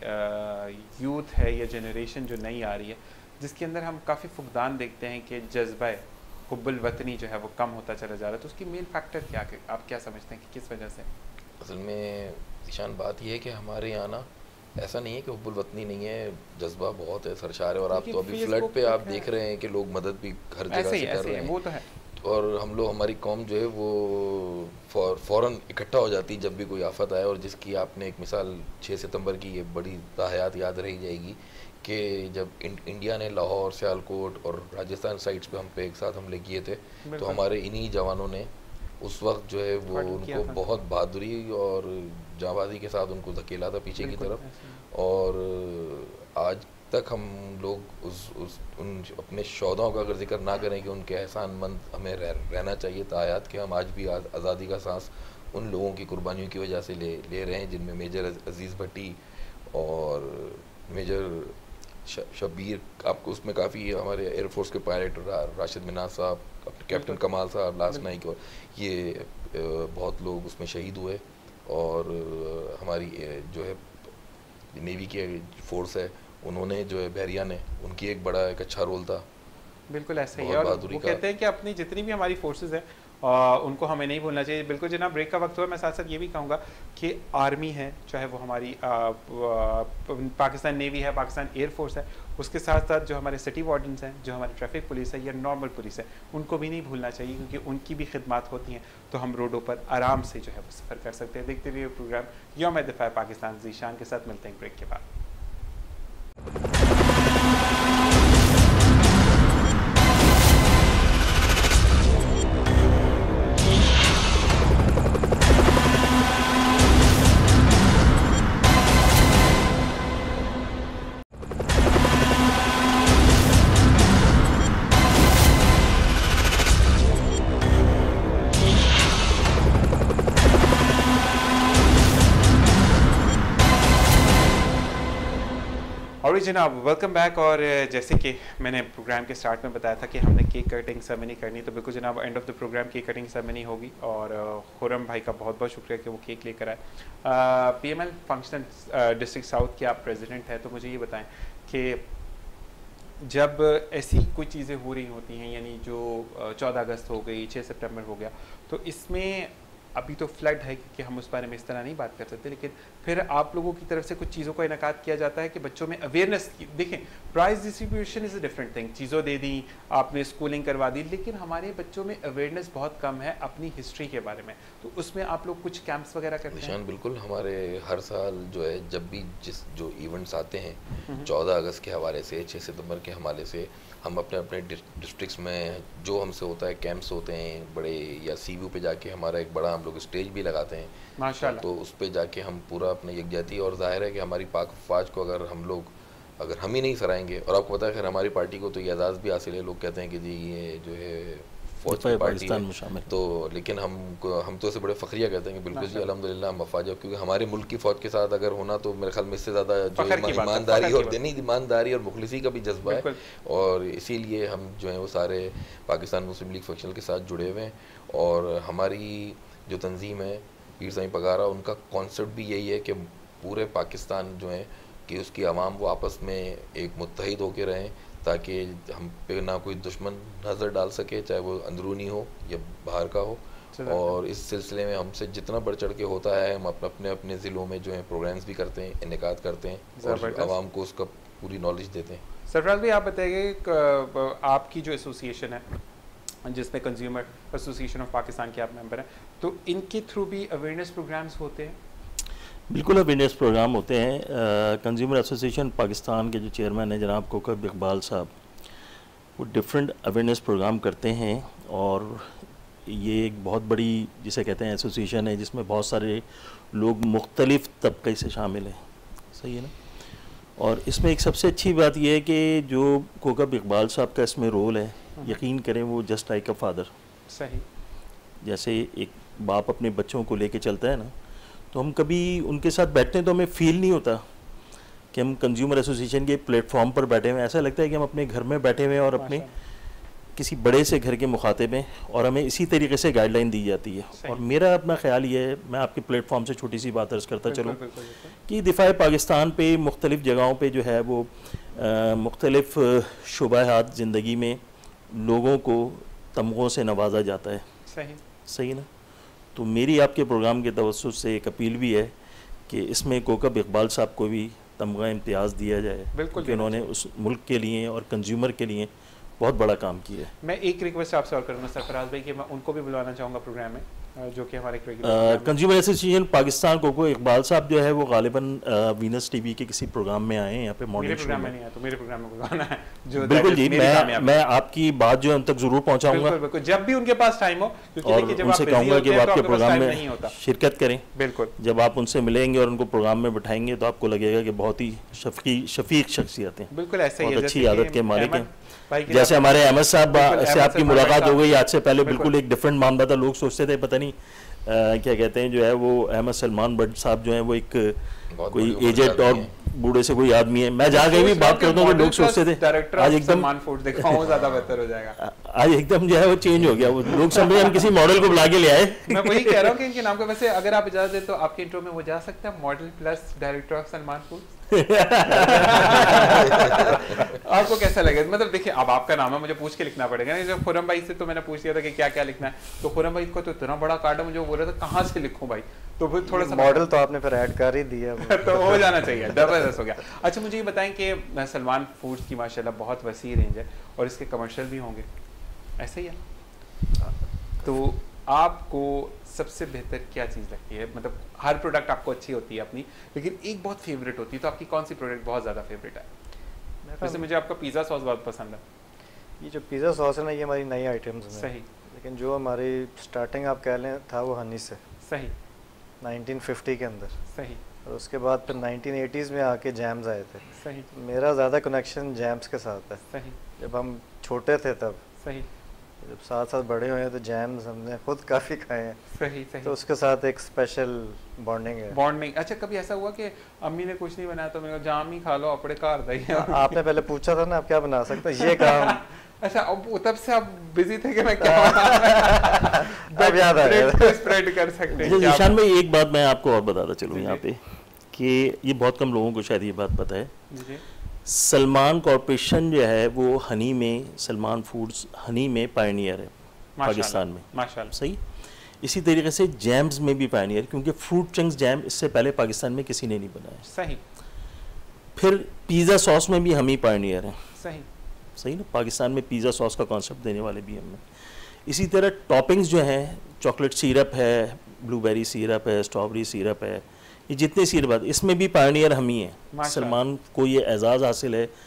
S1: यूथ है या जनरेशन जो नई आ रही है, जिसके अंदर हम काफ़ी फुकदान देखते हैं कि जज्बा हुब्बुल वतनी जो है वो कम होता चला जा रहा है, तो उसकी मेन फैक्टर क्या है? आप क्या समझते हैं कि किस वजह से?
S3: असल में ईशान बात यह है कि हमारे यहाँ ना ऐसा नहीं है कि हुब्बुल वतनी नहीं है, जज़्बा बहुत है, सरशार है। और आप तो अभी फ्लड पे आप देख रहे हैं कि लोग मदद भी हर जगह से कर रहे हैं,
S1: वो तो है।
S3: और हम लोग, हमारी कौम जो है वो फ़ौरन इकट्ठा हो जाती जब भी कोई आफत आए। और जिसकी आपने एक मिसाल छः सितंबर की ये बड़ी ताहयात याद रही जाएगी कि जब इंडिया ने लाहौर, सियालकोट और राजस्थान साइड्स पे हम पे एक साथ हमले किए थे, तो हमारे इन्हीं जवानों ने उस वक्त जो है वो उनको बहुत बहादुरी और जांबाजी के साथ उनको धकेला था पीछे की तरफ। और आज तक हम लोग उस उस उन अपने शौदाओं का अगर जिक्र ना करें कि उनके एहसानमंद हमें रह, रहना चाहिए तायात के हम आज भी आज़ादी का सांस उन लोगों की कुर्बानियों की वजह से ले ले रहे हैं, जिनमें मेजर अजीज़ भट्टी और मेजर शब्बीर, आपको उसमें काफ़ी हमारे एयरफोर्स के पायलट रा, राशिद मिनाज साहब, कैप्टन कमाल साहब, लास्ट नाइक, और ये बहुत लोग उसमें शहीद हुए। और हमारी जो है नेवी की फोर्स है, उन्होंने जो है बहरिया ने, उनकी एक बड़ा एक अच्छा रोल था।
S1: बिल्कुल ऐसा ही है। और वो कहते हैं कि अपनी जितनी भी हमारी फोर्सेस हैं आ, उनको हमें नहीं भूलना चाहिए। बिल्कुल जनाब, ब्रेक का वक्त हुआ। मैं साथ साथ ये भी कहूँगा कि आर्मी है, चाहे वो हमारी आ, आ, पाकिस्तान नेवी है, पाकिस्तान एयरफोर्स है, उसके साथ साथ जो हमारे सिटी वार्डन्स हैं, जो हमारी ट्रैफिक पुलिस है या नॉर्मल पुलिस है, उनको भी नहीं भूलना चाहिए, क्योंकि उनकी भी खिदमत होती हैं। तो हम रोडों पर आराम से जो है वो सफ़र कर सकते हैं। देखते रहिए प्रोग्राम यौम दिफा पाकिस्तान ज़ीशान के साथ। मिलते हैं ब्रेक के बाद। और जनाब वेलकम बैक। और जैसे कि मैंने प्रोग्राम के स्टार्ट में बताया था कि हमने केक कटिंग सेरेमनी करनी, तो बिल्कुल जनाब end of the program cake cutting ceremony होगी। और खुरम भाई का बहुत बहुत शुक्रिया कि वो केक लेकर आए। पीएमएल फंक्शन डिस्ट्रिक्ट साउथ के आप प्रेसिडेंट हैं, तो मुझे ये बताएं कि जब ऐसी कोई चीज़ें हो रही होती हैं, यानी जो चौदह अगस्त हो गई, छः सितंबर हो गया, तो इसमें अभी तो फ्लड है कि हम उस बारे में इस तरह नहीं बात कर सकते, लेकिन फिर आप लोगों की तरफ से कुछ चीज़ों का इनकाद किया जाता है कि बच्चों में अवेयरनेस। देखें, prize distribution is a different thing, चीज़ों दे दी आपने, स्कूलिंग करवा दी, लेकिन हमारे बच्चों में अवेयरनेस बहुत कम है अपनी हिस्ट्री के बारे में। तो उसमें आप लोग कुछ कैंप्स वगैरह करते हैं?
S3: बिल्कुल, हमारे हर साल जो है जब भी जिस जो इवेंट्स आते हैं चौदह अगस्त के हवाले से, छः सितंबर के हवाले से, हम अपने अपने डिस्ट्रिक्ट्स में जो हमसे होता है, कैंप्स होते हैं बड़े, या सीयू पे जाके हमारा एक बड़ा हम लोग स्टेज भी लगाते हैं
S1: माशाल्लाह।
S3: तो उस पे जाके हम पूरा अपने यकजहती, और जाहिर है कि हमारी पाक फौज को अगर हम लोग अगर हम ही नहीं सराएंगे, और आपको पता है खैर हमारी पार्टी को तो ये एजाज़ भी हासिल है, लोग कहते हैं कि जी ये जो है फौज की पार्टी है, तो लेकिन हम हम तो इसे बड़े फ़खरिया कहते हैं कि बिल्कुल जी अल्हम्दुलिल्लाह हम वफाज, क्योंकि हमारे मुल्क की फ़ौज के साथ अगर होना तो मेरे ख्याल में इससे ज़्यादा जो ईमानदारी और नहीं ईमानदारी और मुखलिसी का भी जज्बा है, और इसीलिए हम जो है वो सारे पाकिस्तान मुस्लिम लीग फैक्शन के साथ जुड़े हुए हैं। और हमारी जो तंजीम है पीर साईं पगारा, उनका कॉन्सेप्ट भी यही है कि पूरे पाकिस्तान जो है कि उसकी आवाम वो आपस में एक मुत्तहिद होकर रहें, ताकि हम पे ना कोई दुश्मन नज़र डाल सके, चाहे वो अंदरूनी हो या बाहर का हो। और इस सिलसिले में हमसे जितना बढ़ चढ़ के होता है हम अपने अपने अपने ज़िलों में जो है प्रोग्राम्स भी करते हैं, इनेकाद करते हैं और आवाम को उसका पूरी नॉलेज देते हैं।
S1: सरफराज भाई, आप बताइए आपकी जो एसोसिएशन है जिसमें कंज्यूमर एसोसिएशन ऑफ पाकिस्तान के आप मेंबर हैं, तो इनके थ्रू भी अवेयरनेस प्रोग्राम्स होते हैं?
S4: बिल्कुल अवेयरनेस प्रोग्राम होते हैं। कंज्यूमर एसोसिएशन पाकिस्तान के जो चेयरमैन हैं जनाब कोकब इकबाल साहब, वो डिफरेंट अवेयरनेस प्रोग्राम करते हैं, और ये एक बहुत बड़ी जिसे कहते हैं एसोसिएशन है जिसमें बहुत सारे लोग मुख्तलिफ़ तबके से शामिल हैं, सही है ना। और इसमें एक सबसे अच्छी बात यह है कि जो कोकब इकबाल साहब का इसमें रोल है, यकीन करें वो जस्ट लाइक अ फादर।
S1: सही।
S4: जैसे एक बाप अपने बच्चों को लेके चलता है ना, तो हम कभी उनके साथ बैठते हैं तो हमें फील नहीं होता कि हम कंज्यूमर एसोसिएशन के प्लेटफॉर्म पर बैठे हुए हैं। ऐसा लगता है कि हम अपने घर में बैठे हुए हैं और अपने किसी बड़े से घर के मुखातिब हैं, और हमें इसी तरीके से गाइडलाइन दी जाती है। और मेरा अपना ख्याल ये है, मैं आपके प्लेटफॉर्म से छोटी सी बात अर्ज़ करता चलूँ कि दिफा पाकिस्तान पे मुख्तलिफ़ जगहों पे जो है वो मुख्तलिफ़ शुबहात ज़िंदगी में लोगों को तमगों से नवाजा जाता है।
S1: सही
S4: सही ना। तो मेरी आपके प्रोग्राम के तवज्जुह से एक अपील भी है कि इसमें कोकब इकबाल साहब को भी तमगा इम्तियाज़ दिया जाए, क्योंकि उन्होंने उस मुल्क के लिए और कंज्यूमर के लिए बहुत बड़ा काम किया है।
S1: मैं एक रिक्वेस्ट आपसे और करूँगा सरफराज भाई कि मैं उनको भी बुलाना चाहूँगा प्रोग्राम में, जो कि हमारे
S4: कंज्यूमर एसोसिएशन पाकिस्तान को इकबाल साहब जो है वो गालिबन वीनस टीवी के किसी प्रोग्राम में आए हैं यहाँ पे मॉर्निंग शो में।
S1: नहीं आया तो मेरे प्रोग्राम में बुलाना है जो
S4: बिल्कुल जी, मैं मैं आपकी बात जो है उन तक जरूर पहुँचाऊँगा
S1: जब भी उनके पास टाइम हो,
S4: और उनसे कहूँगा कि वो आपके प्रोग्राम में शिरकत करें।
S1: बिल्कुल,
S4: जब आप उनसे मिलेंगे और उनको प्रोग्राम में बिठाएंगे तो आपको लगेगा कि बहुत ही शफीक शख्सियत है,
S1: बिल्कुल ऐसे ही
S4: अच्छी आदत के मालिक हैं। जैसे हमारे अहमद साहब से आपकी मुलाकात हो गई आज से पहले, बिल्कुल एक डिफरेंट मामला था। लोग सोचते थे पता नहीं आ, क्या कहते हैं जो है वो अहमद सलमान भट्ट साहब जो है वो एक कोई एजेंट और बूढ़े से कोई आदमी है। मैं जहाँ कहीं भी बात करता हूँ तो लोग सोचते थे आज एकदम
S1: ज्यादा बेहतर हो जाएगा,
S4: आज एकदम जो है वो चेंज हो गया। वो लोग समझे हम किसी मॉडल को बुला के ले आए।
S1: मैं वही कह रहा हूँ कि इनके नाम को वैसे अगर आप इजाजत दें तो आपके इंट्रो में वो जा सकता है, model plus director of Salman foods. आपको कैसा लगे? मतलब देखिए अब आपका नाम है, मुझे पूछ के लिखना पड़ेगा ना। जब खुरम भाई से तो मैंने पूछ लिया था कि क्या क्या लिखना है, तो खुरम भाई को तो इतना बड़ा कार्ड है, मुझे बोल रहा था कहाँ से लिखूं भाई, तो फिर थोड़ा सा
S2: मॉडल तो आपने फिर ऐड कर ही दिया
S1: तो हो जाना चाहिए, जबरदस्त हो गया। अच्छा मुझे ये बताएं कि सलमान फूड्स की माशाल्लाह बहुत वसी रेंज है और इसके कमर्शियल भी होंगे, ऐसे ही है? तो आपको सबसे बेहतर क्या चीज़ लगती है? मतलब हर प्रोडक्ट आपको अच्छी होती है अपनी, लेकिन एक बहुत फेवरेट होती है, तो आपकी कौन सी प्रोडक्ट बहुत ज़्यादा फेवरेट है? वैसे मुझे आपका पिज़्ज़ा सॉस बहुत पसंद है।
S2: ये जो पिज़्ज़ा सॉस है ना, ये हमारी नई आइटम्स में
S1: सही,
S2: लेकिन जो हमारी स्टार्टिंग आप कह लें था वो हनी से।
S1: सही।
S2: नाइनटीन फिफ्टी के अंदर।
S1: सही।
S2: और उसके बाद फिर नाइनटीन एटीज़ में आके जैम्स आए थे।
S1: सही।
S2: मेरा ज़्यादा कनेक्शन जैम्स के साथ है।
S1: सही।
S2: जब हम छोटे थे तब।
S1: सही।
S2: जब साथ साथ बड़े हुए हैं तो जैम्स हमने खुद काफ़ी खाए हैं।
S1: सही सही।
S2: तो उसके साथ एक स्पेशल बॉन्डिंग है।
S1: बॉन्डिंग। अच्छा कभी ऐसा हुआ कि अम्मी ने कुछ नहीं बनाया तो मैंने कहा जाम ही खा लो, अपने घर दही।
S2: आपने पहले पूछा था ना आप क्या बना सकते हैं, ये काम।
S1: अच्छा अब तब से आप बिजी थे कि मैं क्या
S2: अब याद आ गया
S1: स्प्रेड कर सकते हैं।
S4: निशान भाई एक बात मैं आपको और बताता चलूँ यहाँ पे कि ये बहुत कम लोगों को शायद ये बात पता है, सलमान कॉर्पोरेशन जो है वो हनी में, सलमान फूड्स हनी में पायनियर है पाकिस्तान में।
S1: माशाल्लाह।
S4: सही। इसी तरीके से जैम्स में भी पायनियर, क्योंकि फ्रूट चंक्स जैम इससे पहले पाकिस्तान में किसी ने नहीं बनाया।
S1: सही।
S4: फिर पिज़्ज़ा सॉस में भी हम ही पायनियर हैं।
S1: सही।
S4: सही ना, पाकिस्तान में पिज़्ज़ा सॉस का कॉन्सेप्ट देने वाले भी हम हैं। इसी तरह टॉपिंग्स जो हैं, चॉकलेट सिरप है, ब्लूबेरी सिरप है, स्ट्रॉबेरी सिरप है, ये जितने सिरप, इसमें भी पायनियर हम ही हैं। सलमान को ये एजाज़ हासिल है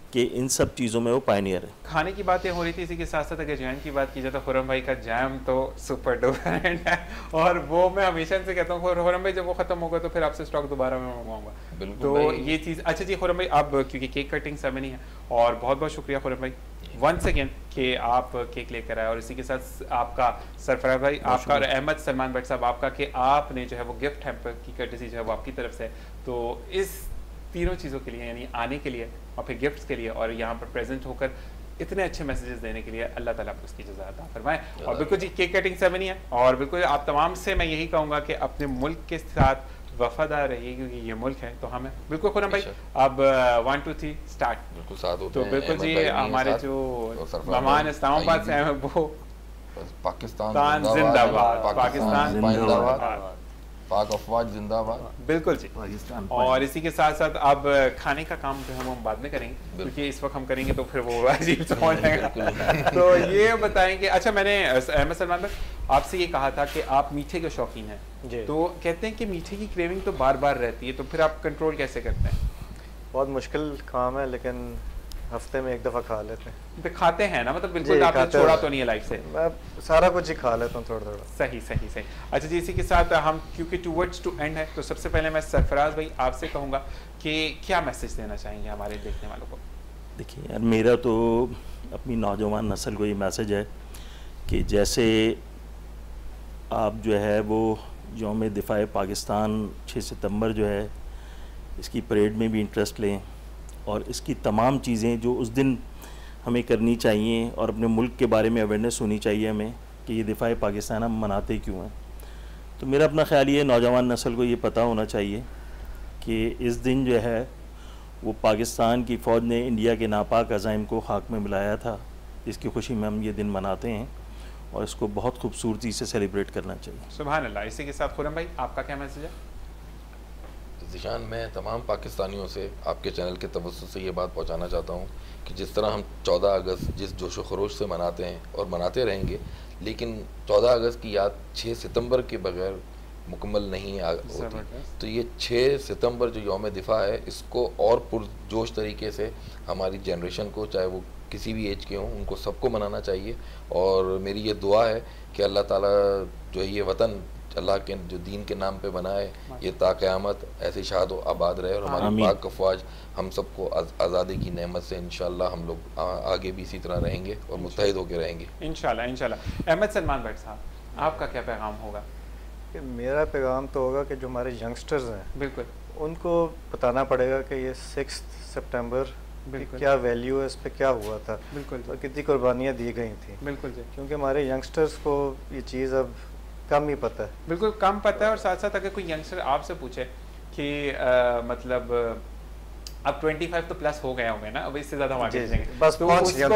S4: कि इन सब चीज़ों में वो पायनियर है।
S1: खाने की बातें हो रही थी, इसी के साथ साथ अगर जैम की बात की जाए तो खुरम भाई का जैम तो सुपर डुपर है और वो मैं हमेशा से कहता हूँ खुरम भाई जब वो खत्म होगा तो फिर आपसे स्टॉक दोबारा मैं मंगवाऊंगा। तो ये चीज़ अच्छा जी खुरम भाई, अब क्योंकि केक कटिंग सेरेमनी है और बहुत बहुत शुक्रिया खुरम भाई वंस अगेन कि आप केक लेकर आए, और इसी के साथ आपका सरफराज भाई आपका और अहमद सलमान भट्ट साहब आपका कि आपने जो है वो गिफ्ट हैम्पर की कर्टेसी जो है वो आपकी तरफ से, तो इस तीनों चीज़ों के लिए यानी आने के लिए और फिर गिफ्ट्स के लिए और यहाँ पर प्रेजेंट होकर इतने अच्छे मैसेजेस देने के लिए अल्लाह ताला आपको उसकी जज़ा अता फरमाए। और बिल्कुल जी केक कटिंग सेरेमनी है और बिल्कुल आप तमाम से मैं यही कहूँगा कि अपने मुल्क के साथ वफादार रहिए क्योंकि ये मुल्क है तो हमें बिल्कुल खुरम भाई अब वन टू थ्री स्टार्ट
S3: बिल्कुल साथ होते
S1: तो
S3: हैं।
S1: बिल्कुल जी हमारे जो मेहमान इस्लामाबाद से हैं वो
S3: पाकिस्तान
S1: जिंदाबाद, पाकिस्तान
S3: जिंदाबाद, पाक अफवाज जिंदाबाद।
S1: बिल्कुल जी। और इसी के साथ साथ अब खाने का काम जो है वो हम बाद में करेंगे क्योंकि इस वक्त हम करेंगे तो फिर वो अजीब सा हो जाएगा। तो ये बताएंगे, अच्छा मैंने अहमद सलमान भाई आपसे ये कहा था कि आप मीठे के शौकीन हैं, तो कहते हैं कि मीठे की क्रेविंग तो बार बार रहती है, तो फिर आप कंट्रोल कैसे करते हैं?
S2: बहुत मुश्किल काम है लेकिन हफ्ते में एक दफ़ा खा लेते हैं।
S1: तो खाते हैं ना, मतलब बिल्कुल आपने छोड़ा तो नहीं है लाइफ से?
S2: मैं सारा कुछ ही खा लेता हूँ थोड़ा थोड़ा।
S1: सही सही सही। अच्छा जी इसी के साथ हम क्योंकि टूवर्ड्स टू एंड है तो सबसे पहले मैं सरफराज भाई आपसे कहूँगा कि क्या मैसेज देना चाहेंगे हमारे देखने वालों को?
S4: देखिए यार, मेरा तो अपनी नौजवान नस्ल को ये मैसेज है कि जैसे आप जो है वो यौम दिफा पाकिस्तान छः सितंबर जो है इसकी परेड में भी इंटरेस्ट लें और इसकी तमाम चीज़ें जो उस दिन हमें करनी चाहिए और अपने मुल्क के बारे में अवेयरनेस होनी चाहिए हमें कि ये दिफा पाकिस्तान हम मनाते क्यों हैं। तो मेरा अपना ख्याल ये नौजवान नस्ल को ये पता होना चाहिए कि इस दिन जो है वो पाकिस्तान की फ़ौज ने इंडिया के नापाक अज़ाइम को खाक में मिलाया था, इसकी खुशी में हम ये दिन मनाते हैं और इसको बहुत खूबसूरती से सेलिब्रेट करना चाहिए।
S1: सुभान अल्लाह। इसी के साथ खुरम भाई आपका क्या मैसेज है?
S3: ज़ीशान, मैं तमाम पाकिस्तानियों से आपके चैनल के तवज्जुह से ये बात पहुंचाना चाहता हूं कि जिस तरह हम चौदह अगस्त जिस जोश व खरोश से मनाते हैं और मनाते रहेंगे, लेकिन चौदह अगस्त की याद छः सितंबर के बगैर मुकम्मल नहीं होती। तो ये छः सितंबर जो यौम दिफा है इसको और पुरजोश तरीके से हमारी जनरेशन को, चाहे वो किसी भी एज के हों, उनको सबको मनाना चाहिए। और मेरी ये दुआ है कि अल्लाह ताला जो है ये वतन अल्लाह के जो दीन के नाम पे बनाए ये ताक़यामत ऐसे शाद व आबाद रहे और हमारी पाक अफवाज हम सबको आज़ादी की नेमत से इंशाल्लाह हम लोग आगे भी इसी तरह रहेंगे और मुत्तहिद होकर रहेंगे इंशाल्लाह
S1: इंशाल्लाह। अहमद सलमान भट्ट साहब आपका क्या पैगाम होगा?
S2: कि मेरा पैगाम तो होगा कि जो हमारे यंगस्टर्स हैं
S1: बिल्कुल
S2: उनको बताना पड़ेगा कि ये सिक्स सितंबर क्या वैल्यू है, इस पे क्या हुआ था,
S1: बिल्कुल
S2: और कितनी कुर्बानियाँ दी गई थी।
S1: बिल्कुल जी।
S2: क्योंकि हमारे यंगस्टर्स को ये चीज़ अब कम ही पता है,
S1: बिल्कुल कम पता है। और साथ साथ अगर कोई यंगस्टर आपसे पूछे कि आ, मतलब अब पच्चीस तो प्लस हो गए होंगे ना, अब इससे ज्यादा हम आगे जाएंगे
S2: बस
S1: तो
S2: पहुंच गया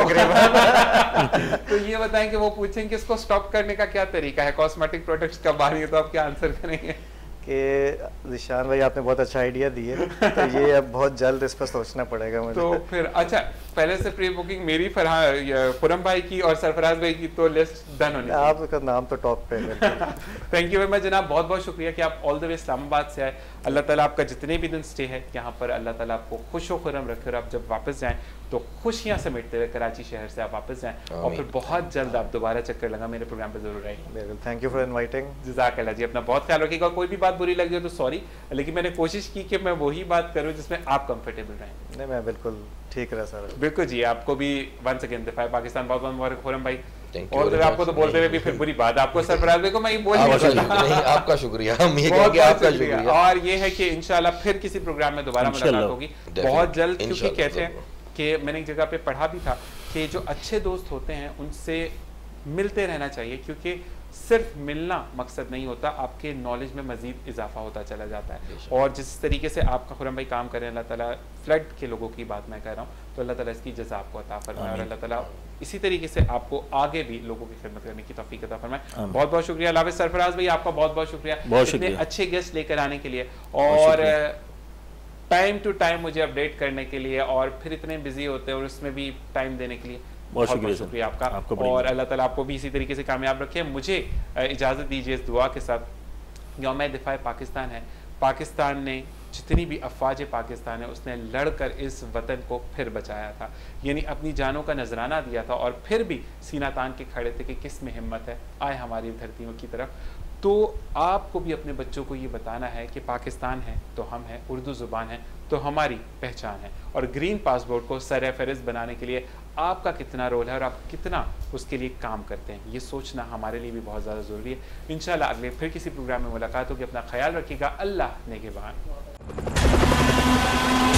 S2: तकरीबन।
S1: तो ये बताएं कि वो पूछें कि इसको स्टॉप करने का क्या तरीका है, कॉस्मेटिक प्रोडक्ट्स कब आ रही है, तो आप क्या आंसर करेंगे?
S2: कि ज़ीशान भाई आपने बहुत अच्छा आइडिया दिए, तो ये अब बहुत जल्द इस पर सोचना पड़ेगा मुझे।
S1: तो फिर अच्छा पहले से प्री बुकिंग मेरी खुरम भाई की और सरफराज भाई की तो लिस्ट डन होनी चाहिए।
S2: आपका नाम तो टॉप पे है।
S1: थैंक यू वेरी मच जनाब, बहुत बहुत शुक्रिया कि आप ऑल द वे इस्लामाबाद से आए। अल्लाह ताला आपका जितने भी दिन स्टे है यहाँ पर अल्लाह ताला आपको खुश व खुरम रखे और आप जब वापस जाएं तो खुशियाँ समेटते हुए कराची शहर से आप वापस जाएं और फिर बहुत जल्द आप दोबारा चक्कर लगा मेरे प्रोग्राम पे जरूर आएंगे।
S2: Thank you for inviting.
S1: जज़ाकल्लाह जी, अपना बहुत ख्याल रखिएगा। कोई भी बात बुरी लगी हो तो सॉरी, लेकिन मैंने कोशिश की कि मैं वही बात करूं जिसमें आप कंफर्टेबल रहें।
S2: नहीं मैं बिल्कुल ठीक रहा सर।
S1: बिल्कुल जी, आपको भी वंस अगेन दिफा पाकिस्तान बहुत बहुत मुबारक खुरम भाई।
S3: और
S1: आपको तो बोलते हुए भी फिर बुरी बात, आपको सरफराज भाई को मैं ये बोल नहीं
S3: सकता। आपका शुक्रिया, हम ये कहेंगे आपका शुक्रिया।
S1: और ये है कि इंशाल्लाह फिर किसी प्रोग्राम में दोबारा मुलाकात होगी बहुत जल्द, क्योंकि कहते हैं कि मैंने एक जगह पे पढ़ा भी था कि जो अच्छे दोस्त होते हैं उनसे मिलते रहना चाहिए, क्योंकि सिर्फ मिलना मकसद नहीं होता, आपके नॉलेज में मजीद इजाफा होता चला जाता है। और जिस तरीके से आपका खुरम भाई काम करें, अल्लाह ताला फ्लड के लोगों की बात मैं कह रहा हूँ, तो अल्लाह ताला इसकी जज़ा आपको अता फरमाए और अल्लाह ताला इसी तरीके से आपको आगे भी लोगों की खिदमत करने की तौफीक अता फरमाए। बहुत बहुत शुक्रिया। अल्लाह हाफ़िज़। सरफराज भाई आपका बहुत बहुत शुक्रिया इतने अच्छे गेस्ट लेकर आने के लिए और टाइम टू टाइम मुझे अपडेट करने के लिए, और फिर इतने बिजी होते हैं और उसमें भी टाइम देने के लिए बहुत बहुत शुक्रिया आपका। आपको और अल्लाह ताला आपको भी इसी तरीके से कामयाब रखे। मुझे इजाज़त दीजिए इस दुआ के साथ। यौम दिफा पाकिस्तान है, पाकिस्तान ने जितनी भी अफवाज पाकिस्तान है उसने लड़कर इस वतन को फिर बचाया था, यानी अपनी जानों का नजराना दिया था और फिर भी सीना तान के खड़े थे कि किस में हिम्मत है, आए हमारी धरतियों की तरफ। तो आपको भी अपने बच्चों को ये बताना है कि पाकिस्तान है तो हम हैं, उर्दू ज़ुबान है तो हमारी पहचान है, और ग्रीन पासपोर्ट को सर फहरिस्त बनाने के लिए आपका कितना रोल है और आप कितना उसके लिए काम करते हैं, ये सोचना हमारे लिए भी बहुत ज़्यादा ज़रूरी है। इंशाल्लाह अगले फिर किसी प्रोग्राम में मुलाकात होगी। अपना ख्याल रखिएगा। अल्लाह नेगेबान।